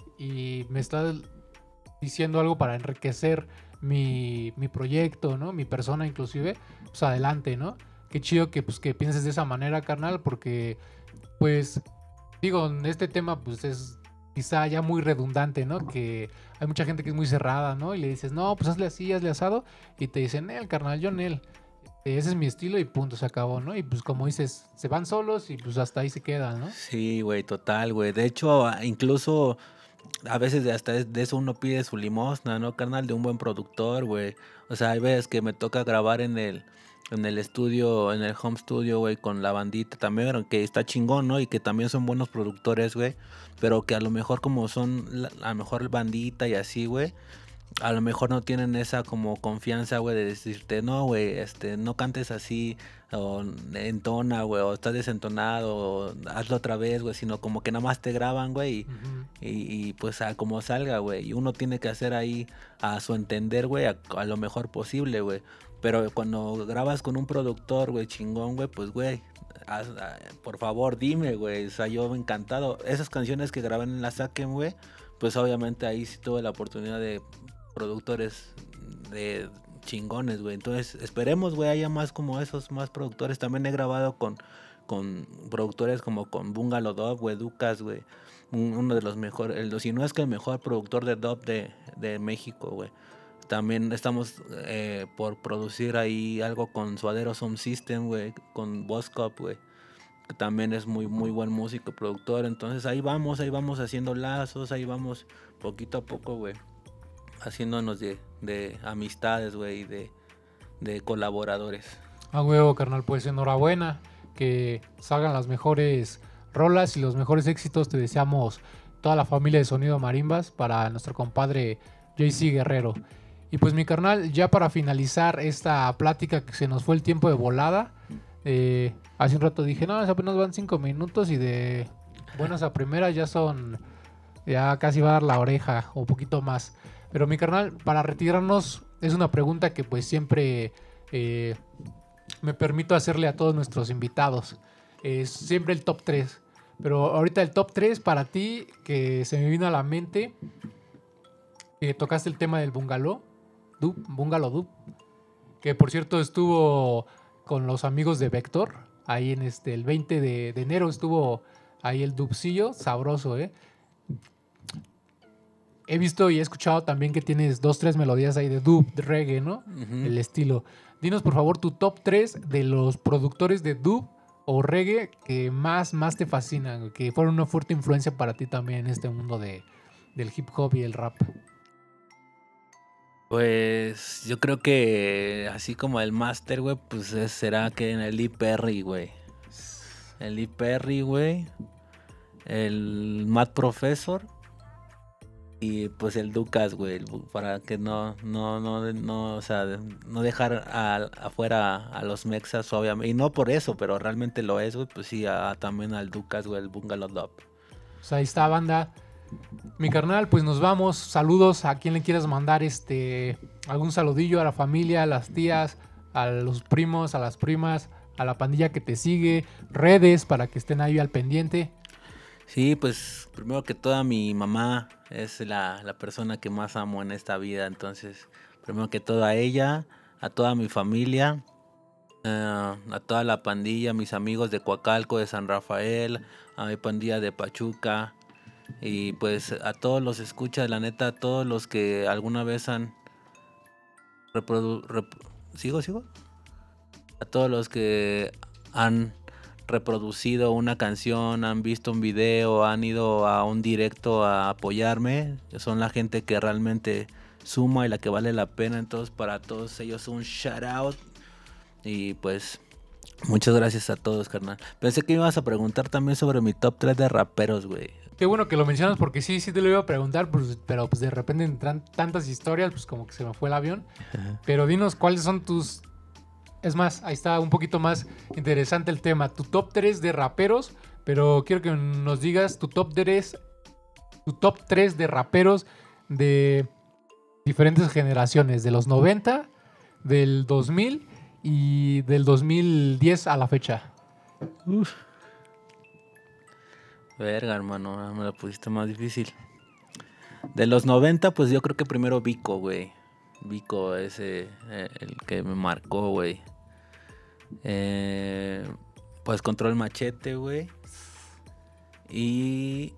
y me estás diciendo algo para enriquecer mi, mi proyecto, ¿no? Mi persona inclusive, pues adelante, ¿no? Qué chido que pues que pienses de esa manera, carnal, porque pues digo, en este tema pues es quizá ya muy redundante, ¿no? Que hay mucha gente que es muy cerrada, ¿no? Y le dices, no, pues hazle así, hazle asado. Y te dicen, Nel, carnal, yo Nel. Ese es mi estilo y punto, se acabó, ¿no? Y pues como dices, se van solos y pues hasta ahí se quedan, ¿no? Sí, güey, total, güey. De hecho, incluso a veces de hasta de eso uno pide su limosna, ¿no, carnal? De un buen productor, güey. O sea, hay veces que me toca grabar en el... en el estudio, en el home studio, güey, con la bandita también, que está chingón, ¿no? Y que también son buenos productores, güey. Pero que a lo mejor como son la, a lo mejor bandita y así, güey, a lo mejor no tienen esa como confianza, güey, de decirte, no, güey, este, no cantes así, o entona, güey, o estás desentonado, o hazlo otra vez, güey, sino como que nada más te graban, güey, y, Uh-huh. y, y pues a como salga, güey. Y uno tiene que hacer ahí a su entender, güey, a, a lo mejor posible, güey. Pero cuando grabas con un productor, güey, chingón, güey, pues, güey, haz, ah, por favor, dime, güey. O sea, yo encantado. Esas canciones que grabé en la Saquen, güey, pues obviamente ahí sí tuve la oportunidad de productores de chingones, güey. Entonces, esperemos, güey, haya más como esos, más productores. También he grabado con, con productores como con Bungalow Dub, güey, Ducas, güey. Un, uno de los mejores, el, si no es que el mejor productor de dub de, de México, güey. También estamos eh, por producir ahí algo con Suadero Sound System, güey, con Boss Cop, güey, que también es muy muy buen músico, productor. Entonces ahí vamos, ahí vamos haciendo lazos, ahí vamos poquito a poco, güey, haciéndonos de, de amistades, güey, de, de colaboradores. A huevo, carnal, pues enhorabuena, que salgan las mejores rolas y los mejores éxitos. Te deseamos toda la familia de Sonido Marimbas para nuestro compadre J C Guerrero. Y pues mi carnal, ya para finalizar esta plática que se nos fue el tiempo de volada, eh, hace un rato dije, no, apenas van cinco minutos y de buenas a primeras ya son, ya casi va a dar la oreja o un poquito más. Pero mi carnal, para retirarnos, es una pregunta que pues siempre eh, me permito hacerle a todos nuestros invitados. Es siempre el top tres. Pero ahorita el top tres para ti, que se me vino a la mente, que tocaste el tema del bungalow. Dub, Bungalow Dub, que por cierto estuvo con los amigos de Vector, ahí en este, el veinte de, de enero estuvo ahí el dubcillo, sabroso, ¿eh? He visto y he escuchado también que tienes dos, tres melodías ahí de dub, de reggae, ¿no? Uh-huh. El estilo. Dinos por favor tu top tres de los productores de dub o reggae que más, más te fascinan, que fueron una fuerte influencia para ti también en este mundo de, del hip hop y el rap. Pues yo creo que así como el máster, güey, pues es, será que en el Lee Perry, güey. El Lee Perry, güey. El Mad Professor. Y pues el Ducas, güey. Para que no, no, no, no, o sea, no dejar a, afuera a los mexas, obviamente. Y no por eso, pero realmente lo es, güey. Pues sí, a, también al Ducas, güey, el Bungalow Dub. Pues ahí está, banda. Mi carnal, pues nos vamos. Saludos a quien le quieras mandar este algún saludillo, a la familia, a las tías, a los primos, a las primas, a la pandilla que te sigue, redes para que estén ahí al pendiente. Sí, pues primero que todo mi mamá es la, la persona que más amo en esta vida. Entonces, primero que todo a ella, a toda mi familia, uh, a toda la pandilla, mis amigos de Coacalco, de San Rafael, a mi pandilla de Pachuca. Y pues a todos los escuchas, la neta, a todos los que alguna vez han reprodu... Rep... ¿Sigo, sigo? A todos los que han reproducido una canción, han visto un video, han ido a un directo a apoyarme. Son la gente que realmente suma y la que vale la pena. Entonces, para todos ellos, un shout out. Y pues, muchas gracias a todos, carnal. Pensé que ibas a preguntar también sobre mi top tres de raperos, güey. Qué bueno que lo mencionas porque sí, sí te lo iba a preguntar, pues, pero pues de repente entran tantas historias, pues como que se me fue el avión. Ajá. Pero dinos cuáles son tus... Es más, ahí está un poquito más interesante el tema. Tu top tres de raperos, pero quiero que nos digas tu top tres, tu top tres de raperos de diferentes generaciones, de los noventa, del dos mil y del dos mil diez a la fecha. Uf. Verga, hermano, me la pusiste más difícil. De los noventa, pues yo creo que primero Vico, güey. Vico, ese, eh, el que me marcó, güey. Eh, pues Control Machete, güey. Y...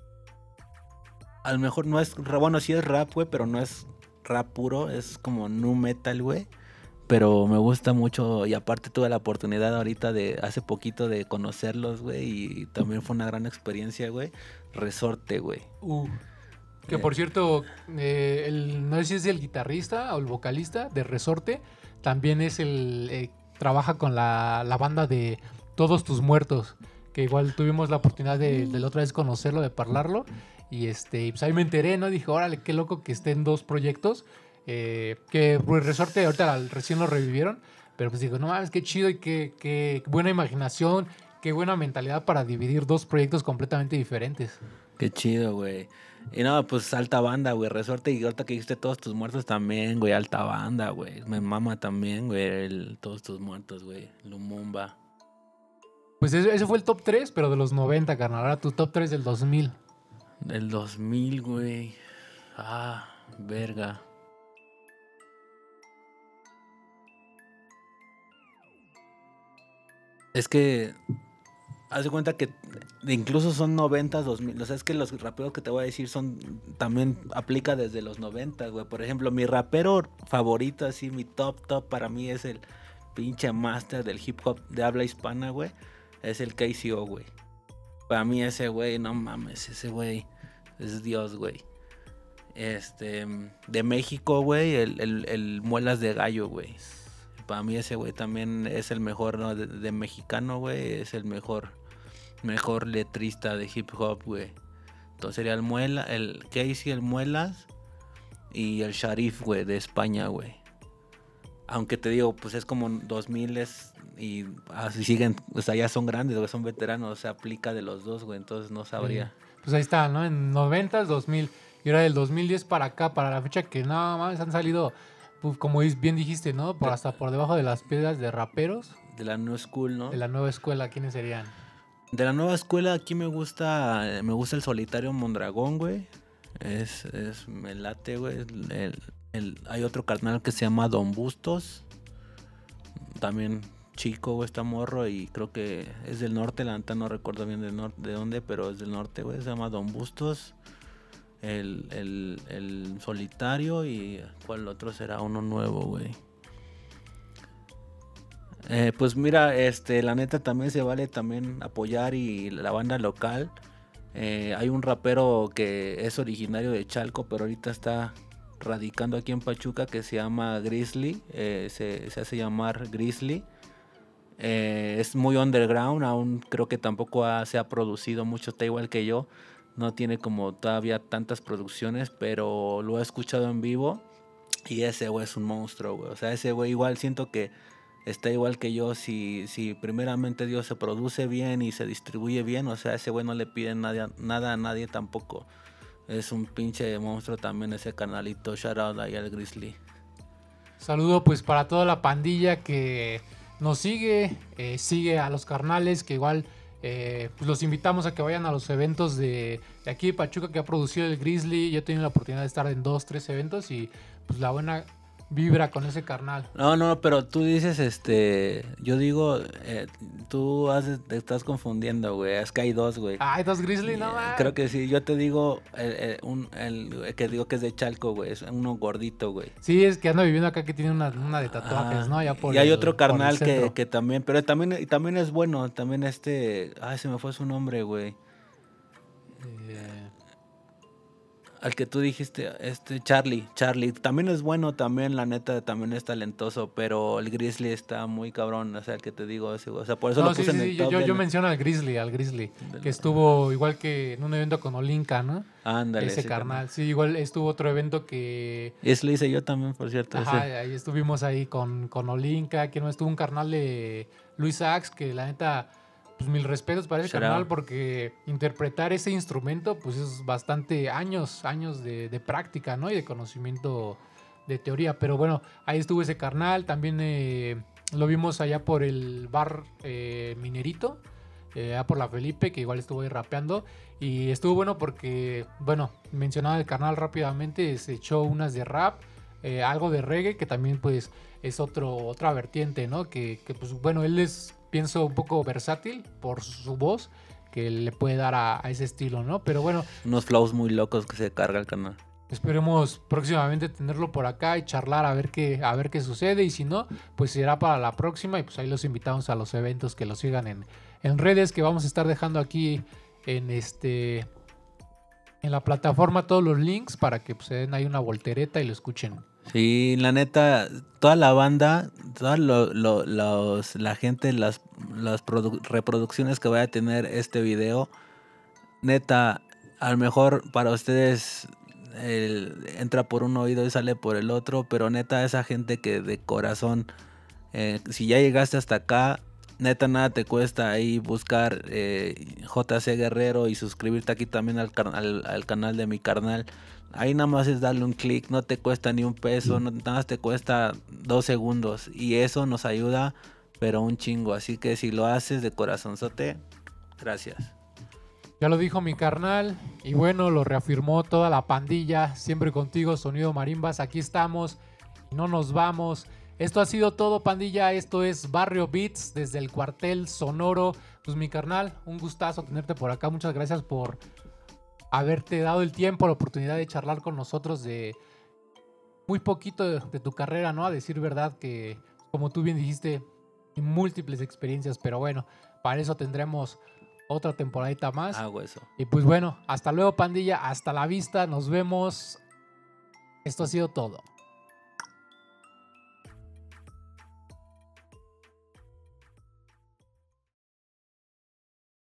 a lo mejor no es... Bueno, sí es rap, güey, pero no es rap puro. Es como nu metal, güey. Pero me gusta mucho y aparte tuve la oportunidad ahorita de hace poquito de conocerlos, güey, y también fue una gran experiencia, güey. Resorte, güey. Uh, que Eh. por cierto, eh, el, no sé si es el guitarrista o el vocalista de Resorte, también es el... eh, trabaja con la, la banda de Todos Tus Muertos, que igual tuvimos la oportunidad de, de la otra vez conocerlo, de parlarlo, y este, pues ahí me enteré, ¿no? Dije, órale, qué loco que estén dos proyectos. Eh, que pues, Resorte ahorita la- recién lo revivieron, pero pues digo, no mames, qué chido y qué, qué buena imaginación, qué buena mentalidad para dividir dos proyectos completamente diferentes. Qué chido, güey. Y no, pues alta banda, güey. Resorte y ahorita que dijiste Todos Tus Muertos también, güey. Alta banda, güey. Me mama también, güey. el Todos Tus Muertos, güey. Lumumba. Pues ese, ese fue el top tres, pero de los noventa, carnal. Ahora tu top tres del dos mil. Del dos mil, güey. Ah, verga. Es que... haz de cuenta que incluso son noventa, dos mil. O sea, es que los raperos que te voy a decir son... también aplica desde los noventa, güey. Por ejemplo, mi rapero favorito, así, mi top, top para mí es el pinche master del hip hop de habla hispana, güey. Es el K C O, güey. Para mí ese güey, no mames, ese güey es Dios, güey. Este, de México, güey, el, el, el Muelas de Gallo, güey. Para mí ese güey también es el mejor, ¿no? De, de mexicano, güey, es el mejor, mejor letrista de hip hop, güey. Entonces sería el Muela, el Casey, el Muelas y el Sharif, güey, de España, güey. Aunque te digo, pues es como dos mil y así siguen, o sea, ya son grandes, güey, son veteranos, se aplica de los dos, güey, entonces no sabría. Pues ahí está, ¿no? En noventa, dos mil. Y ahora del dos mil diez para acá, para la fecha que nada más han salido, pues, como bien dijiste, ¿no? Por hasta por debajo de las piedras de raperos De la New School, ¿no? de la nueva escuela. ¿Quiénes serían? De la nueva escuela aquí me gusta, me gusta el Solitario Mondragón, güey. Es, es, me late, güey. El, el- el- hay otro carnal que se llama Don Bustos. También chico, güey, está morro y creo que es del norte, la neta no recuerdo bien del norte, de dónde, pero es del norte, güey. Se llama Don Bustos. El, el, el Solitario y ¿cuál otro será? Uno nuevo, güey. Eh, pues mira, este, la neta también se vale también apoyar y la banda local. Eh, hay un rapero que es originario de Chalco, pero ahorita está radicando aquí en Pachuca que se llama Grizzly. Eh, se, se hace llamar Grizzly. Eh, es muy underground, aún creo que tampoco ha- se ha producido mucho, está igual que yo. No tiene como todavía tantas producciones, pero lo he escuchado en vivo. Y ese güey es un monstruo, güey. O sea, ese güey igual siento que está igual que yo. Si, si primeramente Dios se produce bien y se distribuye bien, o sea, ese güey no le pide nada, nada a nadie tampoco. Es un pinche monstruo también ese canalito. Shout out ahí al Grizzly. Saludo pues para toda la pandilla que nos sigue, eh, sigue a los carnales, que igual eh, pues los invitamos a que vayan a los eventos de, de aquí de Pachuca que ha producido el Grizzly. Yo he tenido la oportunidad de estar en dos, tres eventos y pues la buena vibra con ese carnal. No, no, pero tú dices, este, yo digo, eh, tú haces, te estás confundiendo, güey. Es que hay dos, güey. Ay, dos Grizzly, no Eh, más. Creo que sí, yo te digo, el, el- un, el que digo que es de Chalco, güey, es uno gordito, güey. Sí, es que anda viviendo acá que tiene una, una de tatuajes, Ah, ¿no? Ya por y hay el- otro por el carnal que, centro. que también, pero también, y también es bueno, también este, ay, se me fue su nombre, güey. Eh, al que tú dijiste, este Charlie, Charlie, también es bueno, también la neta, también es talentoso, pero el Grizzly está muy cabrón, o sea, el que te digo, ese, o sea, por eso No, lo sí, puse sí, en sí, el yo, top yo, de yo la- menciono al Grizzly, al Grizzly, de que la- estuvo igual que en un evento con Olinka, ¿no? Ándale, Ese ese carnal. Sí, igual estuvo otro evento que... Eso lo hice yo también, por cierto. Ajá, ese. ahí estuvimos ahí con, con Olinka, que no estuvo un carnal de Luis Ax, que la neta, pues mil respetos para ese Shout carnal, out. porque interpretar ese instrumento, pues es bastante años, años de, de práctica, ¿no? Y de conocimiento de teoría. Pero bueno, ahí estuvo ese carnal, también eh, lo vimos allá por el bar eh, Minerito, eh, allá por la Felipe, que igual estuvo ahí rapeando. Y estuvo bueno porque, bueno, mencionaba el carnal rápidamente, se echó unas de rap, eh, algo de reggae, que también pues es otro, otra vertiente, ¿no? Que, que, pues bueno, él es, pienso, un poco versátil por su voz, que le puede dar a, a ese estilo, ¿no? Pero bueno, Unos flows muy locos que se carga el canal. esperemos próximamente tenerlo por acá y charlar a ver qué, a ver qué sucede. Y si no, pues será para la próxima. Y pues ahí los invitamos a los eventos, que los sigan en, en redes, que vamos a estar dejando aquí en este en la plataforma todos los links para que pues, se den ahí una voltereta y lo escuchen. Sí, la neta, toda la banda, toda lo, lo- los, la gente, las, las produ- reproducciones que vaya a tener este video, neta, a lo mejor para ustedes el- entra por un oído y sale por el otro, pero neta, esa gente que de corazón, eh, si ya llegaste hasta acá, neta, nada te cuesta ahí buscar eh, J C Guerrero y suscribirte aquí también al, car- al, al canal de mi carnal. Ahí nada más es darle un clic, no te cuesta ni un peso, no, nada más te cuesta dos segundos. Y eso nos ayuda, pero un chingo. Así que si lo haces de corazonzote, gracias. Ya lo dijo mi carnal y bueno, lo reafirmó toda la pandilla. Siempre contigo, Sonido Marimbas. Aquí estamos y no nos vamos. Esto ha sido todo, pandilla. Esto es Barrio Beats desde el cuartel sonoro. Pues mi carnal, un gustazo tenerte por acá. Muchas gracias por haberte dado el tiempo, la oportunidad de charlar con nosotros de muy poquito de, de tu carrera, ¿no? A decir verdad que, como tú bien dijiste, múltiples experiencias. Pero bueno, para eso tendremos otra temporadita más. Hago eso. Y pues bueno, hasta luego, pandilla. Hasta la vista. Nos vemos. Esto ha sido todo.